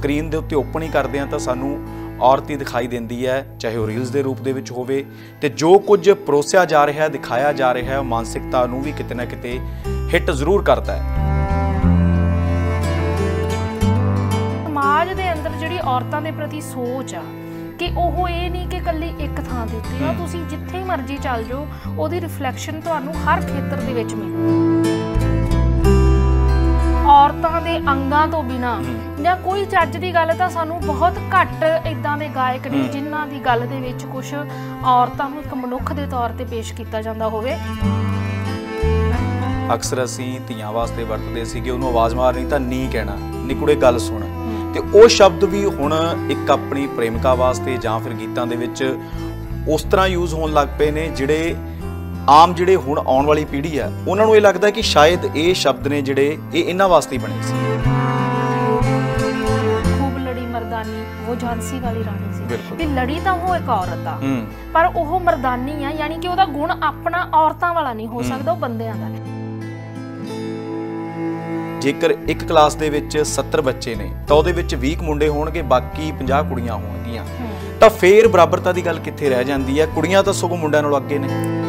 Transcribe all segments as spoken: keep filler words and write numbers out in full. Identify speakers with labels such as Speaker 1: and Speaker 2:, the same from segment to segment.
Speaker 1: Screen ਦੇ ਉੱਤੇ open ਹੀ ਕਰਦੇ ਹਾਂ ਤਾਂ ਸਾਨੂੰ ਔਰਤ ਹੀ ਦਿਖਾਈ ਦਿੰਦੀ ਹੈ, ਚਾਹੇ ਉਹ ਰੀਲਸ ਦੇ ਰੂਪ ਦੇ ਵਿੱਚ ਹੋਵੇ। ਤੇ ਜੋ ਕੁਝ ਪਰੋਸਿਆ ਜਾ ਰਿਹਾ, ਦਿਖਾਇਆ ਜਾ ਰਿਹਾ, ਉਹ ਮਾਨਸਿਕਤਾ ਨੂੰ ਵੀ ਕਿਤੇ ਨਾ ਕਿਤੇ ਹਿੱਟ ਜ਼ਰੂਰ ਕਰਦਾ ਹੈ।
Speaker 2: ਸਮਾਜ ਦੇ ਅੰਦਰ ਜਿਹੜੀ ਔਰਤਾਂ ਦੇ ਪ੍ਰਤੀ ਸੋਚ ਆ ਕਿ ਉਹ ਇਹ ਨਹੀਂ ਕਿ ਇਕੱਲੀ ਇੱਕ ਥਾਂ ਦੇ ਉੱਤੇ ਆ, ਤੁਸੀਂ ਜਿੱਥੇ ਮਰਜ਼ੀ ਚੱਲ ਜਾਓ ਉਹਦੀ ਰਿਫਲੈਕਸ਼ਨ ਤੁਹਾਨੂੰ ਹਰ ਖੇਤਰ ਦੇ ਵਿੱਚ ਮਿਲੂ। ਔਰਤਾਂ ਦੇ ਅੰਗਾਂ ਤੋਂ ਬਿਨਾਂ ਜਾਂ ਕੋਈ ਚੱਜ ਦੀ ਗੱਲ ਤਾਂ ਸਾਨੂੰ ਬਹੁਤ ਘੱਟ ਇੱਦਾਂ ਦੇ ਗਾਇਕ ਨੇ ਜਿਨ੍ਹਾਂ ਦੀ ਗੱਲ ਦੇ ਵਿੱਚ ਕੁਛ ਔਰਤਾਂ ਨੂੰ ਇੱਕ ਮਨੁੱਖ ਦੇ ਤੌਰ ਤੇ ਪੇਸ਼ ਕੀਤਾ ਜਾਂਦਾ ਹੋਵੇ।
Speaker 1: ਅਕਸਰ ਅਸੀਂ ਧੀਆਂ ਵਾਸਤੇ ਵਰਤਦੇ ਸੀਗੇ ਉਹਨੂੰ ਆਵਾਜ਼ ਮਾਰਨੀ ਤਾਂ ਨੀ ਕਹਿਣਾ, ਨੀ ਕੁੜੇ ਗੱਲ ਸੁਣ, ਤੇ ਉਹ ਸ਼ਬਦ ਵੀ ਹੁਣ ਇੱਕ ਆਪਣੀ ਪ੍ਰੇਮਿਕਾ ਵਾਸਤੇ ਜਾਂ ਫਿਰ ਗੀਤਾਂ ਦੇ ਵਿੱਚ ਉਸ ਤਰ੍ਹਾਂ ਯੂਜ਼ ਹੋਣ ਲੱਗ ਪਏ ਨੇ ਜਿਹੜੇ ਆਮ ਜਿਹੜੇ ਹੁਣ ਆਉਣ ਵਾਲੀ ਪੀੜ੍ਹੀ ਆ ਉਹਨਾਂ ਨੂੰ ਇਹ ਲੱਗਦਾ ਕਿ ਸ਼ਾਇਦ ਇਹ ਸ਼ਬਦ ਨੇ ਜਿਹੜੇ ਇਹ ਇਹਨਾਂ ਵਾਸਤੇ ਹੀ ਬਣੇ ਸੀ।
Speaker 2: ਖੂਬ ਲੜੀ ਮਰਦਾਨੀ ਉਹ ਝਾਂਸੀ ਵਾਲੀ ਰਾਣੀ ਸੀ ਵੀ ਲੜੀ ਤਾਂ ਉਹ ਇੱਕ ਔਰਤ ਆ ਪਰ ਉਹ ਮਰਦਾਨੀ ਆ, ਯਾਨੀ ਕਿ ਉਹਦਾ ਗੁਣ ਆਪਣਾ ਔਰਤਾਂ ਵਾਲਾ ਨਹੀਂ ਹੋ ਸਕਦਾ, ਉਹ ਬੰਦਿਆਂ ਦਾ।
Speaker 1: ਜੇਕਰ ਇੱਕ ਕਲਾਸ ਦੇ ਵਿੱਚ ਸੱਤਰ ਬੱਚੇ ਨੇ ਤਾਂ ਉਹਦੇ ਵਿੱਚ ਵੀਹ ਮੁੰਡੇ ਹੋਣਗੇ, ਬਾਕੀ ਪੰਜਾਹ ਕੁੜੀਆਂ ਹੋਣਗੀਆਂ, ਤਾਂ ਫੇਰ ਬਰਾਬਰਤਾ ਦੀ ਗੱਲ ਕਿੱਥੇ ਰਹਿ ਜਾਂਦੀ ਹੈ? ਕੁੜੀਆਂ ਤਾਂ ਸਗੋਂ ਮੁੰਡਿਆਂ ਨਾਲੋਂ ਅੱਗੇ ਨੇ।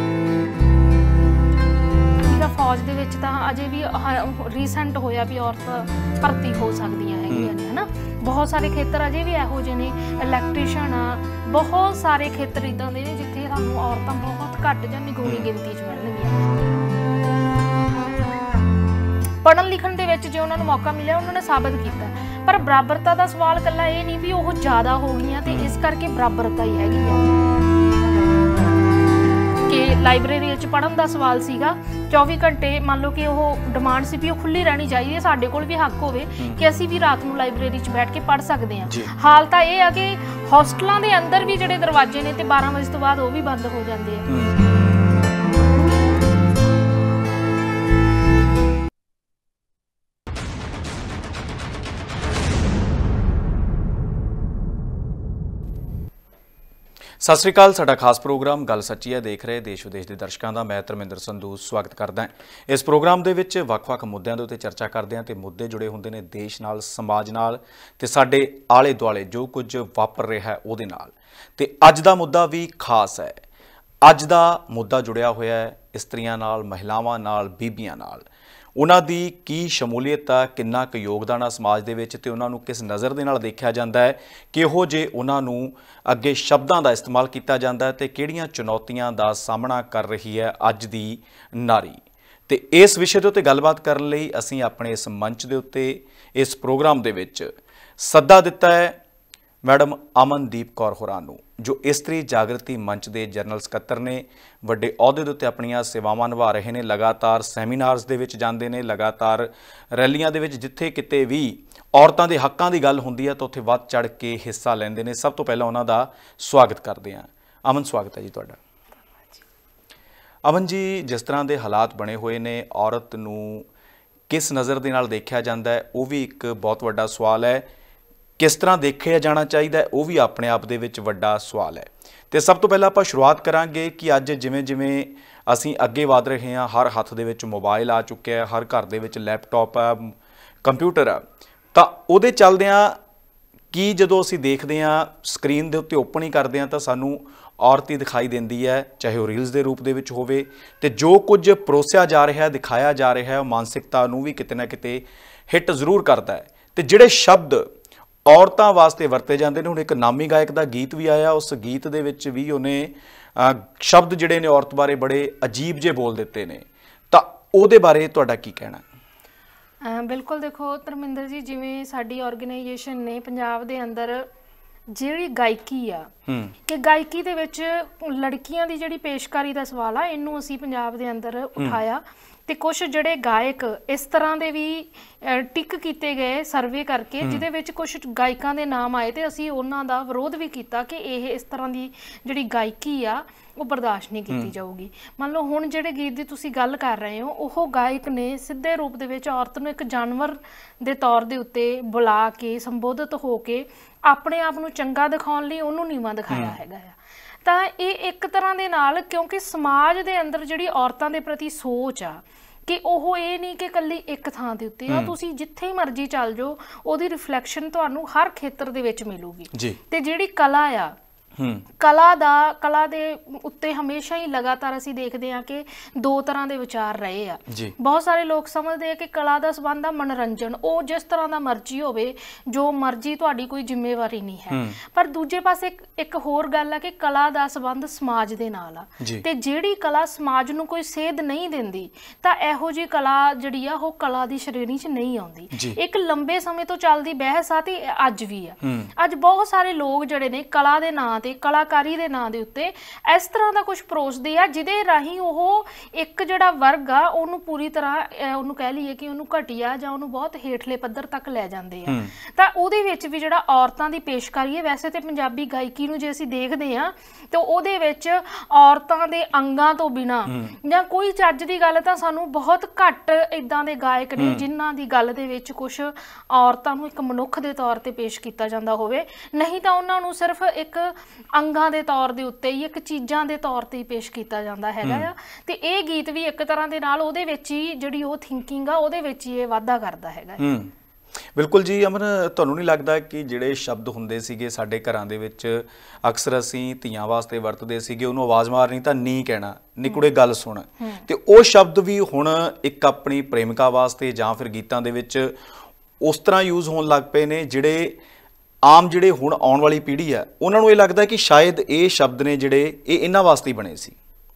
Speaker 2: ਫੌਜ ਦੇ ਵਿੱਚ ਤਾਂ ਅਜੇ ਵੀ ਰੀਸੈਂਟ ਹੋਇਆ ਵੀ ਔਰਤ ਭਰਤੀ ਹੋ ਸਕਦੀਆਂ ਹੈਗੀਆਂ ਨੇ, ਹਨਾ। ਬਹੁਤ ਸਾਰੇ ਖੇਤਰ ਅਜੇ ਵੀ ਇਹੋ ਜਿਹੇ ਨੇ, ਇਲੈਕਟ੍ਰੀਸ਼ੀਅਨ ਆ, ਬਹੁਤ ਸਾਰੇ ਖੇਤਰ ਇੱਦਾਂ ਦੇ ਨੇ ਜਿੱਥੇ ਸਾਨੂੰ ਔਰਤਾਂ ਬਹੁਤ ਘੱਟ ਜਾਂ ਨਿਗੋਣੀ ਗਿਣਤੀ 'ਚ ਮਿਲਣਗੀਆਂ। ਪੜ੍ਹਨ ਲਿਖਣ ਦੇ ਵਿੱਚ ਜੇ ਉਹਨਾਂ ਨੂੰ ਮੌਕਾ ਮਿਲਿਆ ਉਹਨਾਂ ਨੇ ਸਾਬਤ ਕੀਤਾ, ਪਰ ਬਰਾਬਰਤਾ ਦਾ ਸਵਾਲ ਇਕੱਲਾ ਇਹ ਨਹੀਂ ਵੀ ਉਹ ਜ਼ਿਆਦਾ ਹੋ ਗਈਆਂ ਤੇ ਇਸ ਕਰਕੇ ਬਰਾਬਰਤਾ ਹੀ ਹੈਗੀ ਆ। ਕਿ ਲਾਇਬ੍ਰੇਰੀ ਵਿੱਚ ਪੜ੍ਹਨ ਦਾ ਸਵਾਲ ਸੀਗਾ, ਚੌਵੀ ਘੰਟੇ ਮੰਨ ਲਓ ਕਿ ਉਹ ਡਿਮਾਂਡ ਸੀ ਵੀ ਉਹ ਖੁੱਲ੍ਹੀ ਰਹਿਣੀ ਚਾਹੀਦੀ ਹੈ, ਸਾਡੇ ਕੋਲ ਵੀ ਹੱਕ ਹੋਵੇ ਕਿ ਅਸੀਂ ਵੀ ਰਾਤ ਨੂੰ ਲਾਇਬ੍ਰੇਰੀ 'ਚ ਬੈਠ ਕੇ ਪੜ੍ਹ ਸਕਦੇ ਹਾਂ। ਹਾਲ ਤਾਂ ਇਹ ਆ ਕਿ ਹੋਸਟਲਾਂ ਦੇ ਅੰਦਰ ਵੀ ਜਿਹੜੇ ਦਰਵਾਜ਼ੇ ਨੇ ਤੇ ਬਾਰਾਂ ਵਜੇ ਤੋਂ ਬਾਅਦ ਉਹ ਵੀ ਬੰਦ ਹੋ ਜਾਂਦੇ ਆ।
Speaker 1: ਸਤਿ ਸ਼੍ਰੀ ਅਕਾਲ। ਸਾਡਾ ਖਾਸ ਪ੍ਰੋਗਰਾਮ ਗੱਲ ਸੱਚੀ ਹੈ ਦੇਖ ਰਹੇ ਦੇਸ਼ ਵਿਦੇਸ਼ ਦੇ ਦਰਸ਼ਕਾਂ ਦਾ ਮੈਂ ਧਰਮਿੰਦਰ ਸੰਧੂ ਸਵਾਗਤ ਕਰਦਾ ਹਾਂ। ਇਸ ਪ੍ਰੋਗਰਾਮ ਦੇ ਵਿੱਚ ਵੱਖ-ਵੱਖ ਮੁੱਦਿਆਂ ਦੇ ਉੱਤੇ ਚਰਚਾ ਕਰਦੇ ਹਾਂ ਤੇ ਮੁੱਦੇ ਜੁੜੇ ਹੁੰਦੇ ਨੇ ਦੇਸ਼ ਨਾਲ, ਸਮਾਜ ਨਾਲ ਤੇ ਸਾਡੇ ਆਲੇ ਦੁਆਲੇ ਜੋ ਕੁਝ ਵਾਪਰ ਰਿਹਾ ਹੈ ਉਹਦੇ ਨਾਲ। ਤੇ ਅੱਜ ਦਾ ਮੁੱਦਾ ਵੀ ਖਾਸ ਹੈ। ਅੱਜ ਦਾ ਮੁੱਦਾ ਜੁੜਿਆ ਹੋਇਆ ਹੈ ਇਸਤਰੀਆਂ ਨਾਲ, ਮਹਿਲਾਵਾਂ ਨਾਲ, ਬੀਬੀਆਂ ਨਾਲ। ਉਹਨਾਂ ਦੀ ਕੀ ਸ਼ਮੂਲੀਅਤ ਆ, ਕਿੰਨਾ ਕੁ ਯੋਗਦਾਨ ਆ ਸਮਾਜ ਦੇ ਵਿੱਚ ਤੇ ਉਹਨਾਂ ਨੂੰ ਕਿਸ ਨਜ਼ਰ ਦੇ ਨਾਲ ਦੇਖਿਆ ਜਾਂਦਾ ਹੈ, ਕਿਹੋ ਜਿਹੇ ਉਹਨਾਂ ਨੂੰ ਅੱਗੇ ਸ਼ਬਦਾਂ ਦਾ ਇਸਤੇਮਾਲ ਕੀਤਾ ਜਾਂਦਾ ਹੈ ਤੇ ਕਿਹੜੀਆਂ ਚੁਣੌਤੀਆਂ ਦਾ ਸਾਹਮਣਾ ਕਰ ਰਹੀ ਹੈ ਅੱਜ ਦੀ ਨਾਰੀ। ਤੇ ਇਸ ਵਿਸ਼ੇ ਦੇ ਉੱਤੇ ਗੱਲਬਾਤ ਕਰਨ ਲਈ ਅਸੀਂ ਆਪਣੇ ਇਸ ਮੰਚ ਦੇ ਉੱਤੇ ਇਸ ਪ੍ਰੋਗਰਾਮ ਦੇ ਵਿੱਚ ਸੱਦਾ ਦਿੱਤਾ ਹੈ ਮੈਡਮ ਅਮਨਦੀਪ ਕੌਰ ਹੋਰਾਂ ਨੂੰ, ਜੋ ਇਸਤਰੀ ਜਾਗਰਤੀ ਮੰਚ ਦੇ ਜਨਰਲ ਸਕੱਤਰ ਨੇ। ਵੱਡੇ ਅਹੁਦੇ ਦੇ ਉੱਤੇ ਆਪਣੀਆਂ ਸੇਵਾਵਾਂ ਨਿਭਾ ਰਹੇ ਨੇ, ਲਗਾਤਾਰ ਸੈਮੀਨਾਰਸ ਦੇ ਵਿੱਚ ਜਾਂਦੇ ਨੇ, ਲਗਾਤਾਰ ਰੈਲੀਆਂ ਦੇ ਵਿੱਚ ਜਿੱਥੇ ਕਿਤੇ ਵੀ ਔਰਤਾਂ ਦੇ ਹੱਕਾਂ ਦੀ ਗੱਲ ਹੁੰਦੀ ਹੈ ਤਾਂ ਉੱਥੇ ਵੱਧ ਚੜ੍ਹ ਕੇ ਹਿੱਸਾ ਲੈਂਦੇ ਨੇ। ਸਭ ਤੋਂ ਪਹਿਲਾਂ ਉਹਨਾਂ ਦਾ ਸਵਾਗਤ ਕਰਦੇ ਹਾਂ। ਅਮਨ, ਸਵਾਗਤ ਹੈ ਜੀ ਤੁਹਾਡਾ। ਅਮਨ ਜੀ, ਜਿਸ ਤਰ੍ਹਾਂ ਦੇ ਹਾਲਾਤ ਬਣੇ ਹੋਏ ਨੇ, ਔਰਤ ਨੂੰ ਕਿਸ ਨਜ਼ਰ ਦੇ ਨਾਲ ਦੇਖਿਆ ਜਾਂਦਾ ਹੈ ਉਹ ਵੀ ਇੱਕ ਬਹੁਤ ਵੱਡਾ ਸਵਾਲ ਹੈ। ਕਿਸ ਤਰ੍ਹਾਂ ਦੇਖਿਆ ਜਾਣਾ ਚਾਹੀਦਾ ਹੈ ਉਹ ਵੀ ਆਪਣੇ ਆਪ ਦੇ ਵਿੱਚ ਵੱਡਾ ਸਵਾਲ ਹੈ। ਤੇ ਸਭ ਤੋਂ ਪਹਿਲਾਂ ਆਪਾਂ ਸ਼ੁਰੂਆਤ ਕਰਾਂਗੇ ਕਿ ਅੱਜ ਜਿਵੇਂ ਜਿਵੇਂ ਅਸੀਂ ਅੱਗੇ ਵਧ ਰਹੇ ਹਾਂ, ਹਰ ਹੱਥ ਦੇ ਵਿੱਚ ਮੋਬਾਈਲ ਆ ਚੁੱਕਿਆ ਹੈ, ਹਰ ਘਰ ਦੇ ਵਿੱਚ ਲੈਪਟਾਪ ਆ, ਕੰਪਿਊਟਰ ਆ, ਤਾਂ ਉਹਦੇ ਚੱਲਦਿਆਂ ਕੀ ਜਦੋਂ ਅਸੀਂ ਦੇਖਦੇ ਹਾਂ ਸਕਰੀਨ ਦੇ ਉੱਤੇ ਓਪਨ ਹੀ ਕਰਦੇ ਹਾਂ ਤਾਂ ਸਾਨੂੰ ਔਰਤ ਹੀ ਦਿਖਾਈ ਦਿੰਦੀ ਹੈ, ਚਾਹੇ ਉਹ ਰੀਲਸ ਦੇ ਰੂਪ ਦੇ ਵਿੱਚ ਹੋਵੇ। ਤੇ ਜੋ ਕੁਝ ਪਰੋਸਿਆ ਜਾ ਰਿਹਾ, ਦਿਖਾਇਆ ਜਾ ਰਿਹਾ, ਉਹ ਮਾਨਸਿਕਤਾ ਨੂੰ ਵੀ ਕਿਤੇ ਨਾ ਕਿਤੇ ਹਿੱਟ ਜ਼ਰੂਰ ਕਰਦਾ ਹੈ। ਤੇ ਜਿਹੜੇ ਸ਼ਬਦ ਔਰਤਾਂ ਵਾਸਤੇ ਵਰਤੇ ਜਾਂਦੇ ਨੇ, ਹੁਣ ਇੱਕ ਨਾਮੀ ਗਾਇਕ ਦਾ ਗੀਤ ਵੀ ਆਇਆ, ਉਸ ਗੀਤ ਦੇ ਵਿੱਚ ਵੀ ਉਹਨੇ ਸ਼ਬਦ ਜਿਹੜੇ ਨੇ ਔਰਤ ਬਾਰੇ ਬੜੇ ਅਜੀਬ ਜਿਹੇ ਬੋਲ ਦਿੱਤੇ ਨੇ, ਤਾਂ ਉਹਦੇ ਬਾਰੇ ਤੁਹਾਡਾ ਕੀ ਕਹਿਣਾ?
Speaker 2: ਬਿਲਕੁਲ, ਦੇਖੋ ਧਰਮਿੰਦਰ ਜੀ, ਜਿਵੇਂ ਸਾਡੀ ਆਰਗੇਨਾਈਜੇਸ਼ਨ ਨੇ ਪੰਜਾਬ ਦੇ ਅੰਦਰ ਜਿਹੜੀ ਗਾਇਕੀ ਆ ਕਿ ਗਾਇਕੀ ਦੇ ਵਿੱਚ ਲੜਕੀਆਂ ਦੀ ਜਿਹੜੀ ਪੇਸ਼ਕਾਰੀ ਦਾ ਸਵਾਲ ਆ, ਇਹਨੂੰ ਅਸੀਂ ਪੰਜਾਬ ਦੇ ਅੰਦਰ ਉਠਾਇਆ ਤੇ ਕੁਛ ਜਿਹੜੇ ਗਾਇਕ ਇਸ ਤਰ੍ਹਾਂ ਦੇ ਵੀ ਟਿਕ ਕੀਤੇ ਗਏ ਸਰਵੇ ਕਰਕੇ, ਜਿਹਦੇ ਵਿੱਚ ਕੁਛ ਗਾਇਕਾਂ ਦੇ ਨਾਮ ਆਏ ਤੇ ਅਸੀਂ ਉਹਨਾਂ ਦਾ ਵਿਰੋਧ ਵੀ ਕੀਤਾ ਕਿ ਇਹ ਇਸ ਤਰ੍ਹਾਂ ਦੀ ਜਿਹੜੀ ਗਾਇਕੀ ਆ ਉਹ ਬਰਦਾਸ਼ਤ ਨਹੀਂ ਕੀਤੀ ਜਾਊਗੀ। ਮੰਨ ਲਓ ਹੁਣ ਜਿਹੜੇ ਗੀਤ ਦੀ ਤੁਸੀਂ ਗੱਲ ਕਰ ਰਹੇ ਹੋ, ਉਹ ਗਾਇਕ ਨੇ ਸਿੱਧੇ ਰੂਪ ਦੇ ਵਿੱਚ ਔਰਤ ਨੂੰ ਇੱਕ ਜਾਨਵਰ ਦੇ ਤੌਰ ਦੇ ਉੱਤੇ ਬੁਲਾ ਕੇ, ਸੰਬੋਧਿਤ ਹੋ ਕੇ ਆਪਣੇ ਆਪ ਨੂੰ ਚੰਗਾ ਦਿਖਾਉਣ ਲਈ ਉਹਨੂੰ ਨੀਵਾਂ ਦਿਖਾਇਆ ਹੈਗਾ ਆ। ਤਾਂ ਇਹ ਇੱਕ ਤਰ੍ਹਾਂ ਦੇ ਨਾਲ, ਕਿਉਂਕਿ ਸਮਾਜ ਦੇ ਅੰਦਰ ਜਿਹੜੀ ਔਰਤਾਂ ਦੇ ਪ੍ਰਤੀ ਸੋਚ ਆ ਕਿ ਉਹ ਇਹ ਨਹੀਂ ਕਿ ਇਕੱਲੀ ਇੱਕ ਥਾਂ ਦੇ ਉੱਤੇ ਆ, ਤੁਸੀਂ ਜਿੱਥੇ ਮਰਜ਼ੀ ਚੱਲ ਜਾਓ ਉਹਦੀ ਰਿਫਲੈਕਸ਼ਨ ਤੁਹਾਨੂੰ ਹਰ ਖੇਤਰ ਦੇ ਵਿੱਚ ਮਿਲੂਗੀ। ਤੇ ਜਿਹੜੀ ਕਲਾ ਆ, ਕਲਾ ਦਾ ਕਲਾ ਦੇ ਉੱਤੇ ਹਮੇਸ਼ਾ ਹੀ ਲਗਾਤਾਰ ਅਸੀਂ ਦੇਖਦੇ ਹਾਂ ਕਿ ਦੋ ਤਰ੍ਹਾਂ ਦੇ ਵਿਚਾਰ ਰਹੇ ਆ। ਬਹੁਤ ਸਾਰੇ ਲੋਕ ਸਮਝਦੇ ਆ ਕਿ ਕਲਾ ਦਾ ਸੰਬੰਧ ਆ ਮਨੋਰੰਜਨ, ਉਹ ਜਿਸ ਤਰ੍ਹਾਂ ਦਾ ਮਰਜ਼ੀ ਹੋਵੇ, ਜੋ ਮਰਜ਼ੀ, ਤੁਹਾਡੀ ਕੋਈ ਜ਼ਿੰਮੇਵਾਰੀ ਨਹੀਂ ਹੈ। ਪਰ ਦੂਜੇ ਪਾਸੇ ਇੱਕ ਹੋਰ ਗੱਲ ਆ ਕਿ ਕਲਾ ਦਾ ਸੰਬੰਧ ਸਮਾਜ ਦੇ ਨਾਲ ਆ, ਤੇ ਜਿਹੜੀ ਕਲਾ ਸਮਾਜ ਨੂੰ ਕੋਈ ਸੇਧ ਨਹੀਂ ਦਿੰਦੀ ਤਾਂ ਇਹੋ ਜਿਹੀ ਕਲਾ ਜਿਹੜੀ ਆ ਉਹ ਕਲਾ ਦੀ ਸ਼੍ਰੇਣੀ 'ਚ ਨਹੀਂ ਆਉਂਦੀ। ਇੱਕ ਲੰਬੇ ਸਮੇਂ ਤੋਂ ਚੱਲਦੀ ਬਹਿਸ ਆ ਤੇ ਅੱਜ ਵੀ ਆ। ਅੱਜ ਬਹੁਤ ਸਾਰੇ ਲੋਕ ਜਿਹੜੇ ਨੇ ਕਲਾ ਦੇ ਨਾਂ ਤੇ, ਕਲਾਕਾਰੀ ਦੇ ਨਾਂ ਦੇ ਉੱਤੇ ਇਸ ਤਰ੍ਹਾਂ ਦਾ ਕੁਝ ਪਰੋਸਦੇ ਆ ਜਿਹਦੇ ਰਾਹੀਂ ਉਹ ਇੱਕ ਜਿਹੜਾ ਵਰਗ ਆ ਉਹਨੂੰ ਪੂਰੀ ਤਰ੍ਹਾਂ ਉਹਨੂੰ ਕਹਿ ਲਈਏ ਕਿ ਉਹਨੂੰ ਘਟੀਆ ਜਾਂ ਉਹਨੂੰ ਬਹੁਤ ਹੇਠਲੇ ਪੱਧਰ ਤੱਕ ਲੈ ਜਾਂਦੇ ਆ। ਤਾਂ ਉਹਦੇ ਵਿੱਚ ਵੀ ਜਿਹੜਾ ਔਰਤਾਂ ਦੀ ਪੇਸ਼ਕਾਰੀ ਹੈ, ਵੈਸੇ ਤੇ ਪੰਜਾਬੀ ਗਾਇਕੀ ਨੂੰ ਜੇ ਅਸੀਂ ਦੇਖਦੇ ਆ ਤਾਂ ਉਹਦੇ ਵਿੱਚ ਔਰਤਾਂ ਦੇ ਅੰਗਾਂ ਤੋਂ ਬਿਨਾਂ ਜਾਂ ਕੋਈ ਚੱਜ ਦੀ ਗੱਲ ਤਾਂ ਸਾਨੂੰ ਬਹੁਤ ਘੱਟ ਇਦਾਂ ਦੇ ਗਾਇਕ ਨੇ ਜਿਨ੍ਹਾਂ ਦੀ ਗੱਲ ਦੇ ਵਿੱਚ ਕੁਝ ਔਰਤਾਂ ਨੂੰ ਇੱਕ ਮਨੁੱਖ ਦੇ ਤੌਰ ਤੇ ਪੇਸ਼ ਕੀਤਾ ਜਾਂਦਾ ਹੋਵੇ, ਨਹੀਂ ਤਾਂ ਉਹਨਾਂ ਨੂੰ ਸਿਰਫ ਇੱਕ ਅੰਗਾਂ ਦੇ ਤੌਰ ਦੇ ਉੱਤੇ ਹੀ, ਇੱਕ ਚੀਜ਼ਾਂ ਦੇ ਤੌਰ ਤੇ ਹੀ ਪੇਸ਼ ਕੀਤਾ ਜਾਂਦਾ ਹੈਗਾ ਆ। ਤੇ ਇਹ ਗੀਤ ਵੀ ਇੱਕ ਤਰ੍ਹਾਂ ਦੇ ਨਾਲ ਉਹਦੇ ਵਿੱਚ ਹੀ ਜਿਹੜੀ ਉਹ ਥਿੰਕਿੰਗ ਆ ਉਹਦੇ ਵਿੱਚ ਹੀ ਇਹ ਵਾਧਾ ਕਰਦਾ ਹੈਗਾ।
Speaker 1: ਬਿਲਕੁਲ ਜੀ। ਅਮਨ, ਤੁਹਾਨੂੰ ਨਹੀਂ ਲੱਗਦਾ ਕਿ ਜਿਹੜੇ ਸ਼ਬਦ ਹੁੰਦੇ ਸੀਗੇ ਸਾਡੇ ਘਰਾਂ ਦੇ ਵਿੱਚ ਅਕਸਰ ਅਸੀਂ ਧੀਆਂ ਵਾਸਤੇ ਵਰਤਦੇ ਸੀਗੇ, ਉਹਨੂੰ ਆਵਾਜ਼ ਮਾਰਨੀ ਤਾਂ ਨੀ ਕਹਿਣਾ, ਨੀ ਕੁੜੇ ਗੱਲ ਸੁਣ, ਤੇ ਉਹ ਸ਼ਬਦ ਵੀ ਹੁਣ ਇੱਕ ਆਪਣੀ ਪ੍ਰੇਮਿਕਾ ਵਾਸਤੇ ਜਾਂ ਫਿਰ ਗੀਤਾਂ ਦੇ ਵਿੱਚ ਉਸ ਤਰ੍ਹਾਂ ਯੂਜ਼ ਹੋਣ ਲੱਗ ਪਏ ਨੇ ਜਿਹੜੇ ਆਮ ਜਿਹੜੇ ਹੁਣ ਆਉਣ ਵਾਲੀ ਪੀੜ੍ਹੀ ਆ ਉਹਨਾਂ ਨੂੰ ਇਹ ਲੱਗਦਾ ਕਿ ਸ਼ਾਇਦ ਇਹ ਸ਼ਬਦ ਨੇ ਜਿਹੜੇ ਇਹ ਇਹਨਾਂ ਵਾਸਤੇ ਹੀ ਬਣੇ ਸੀ।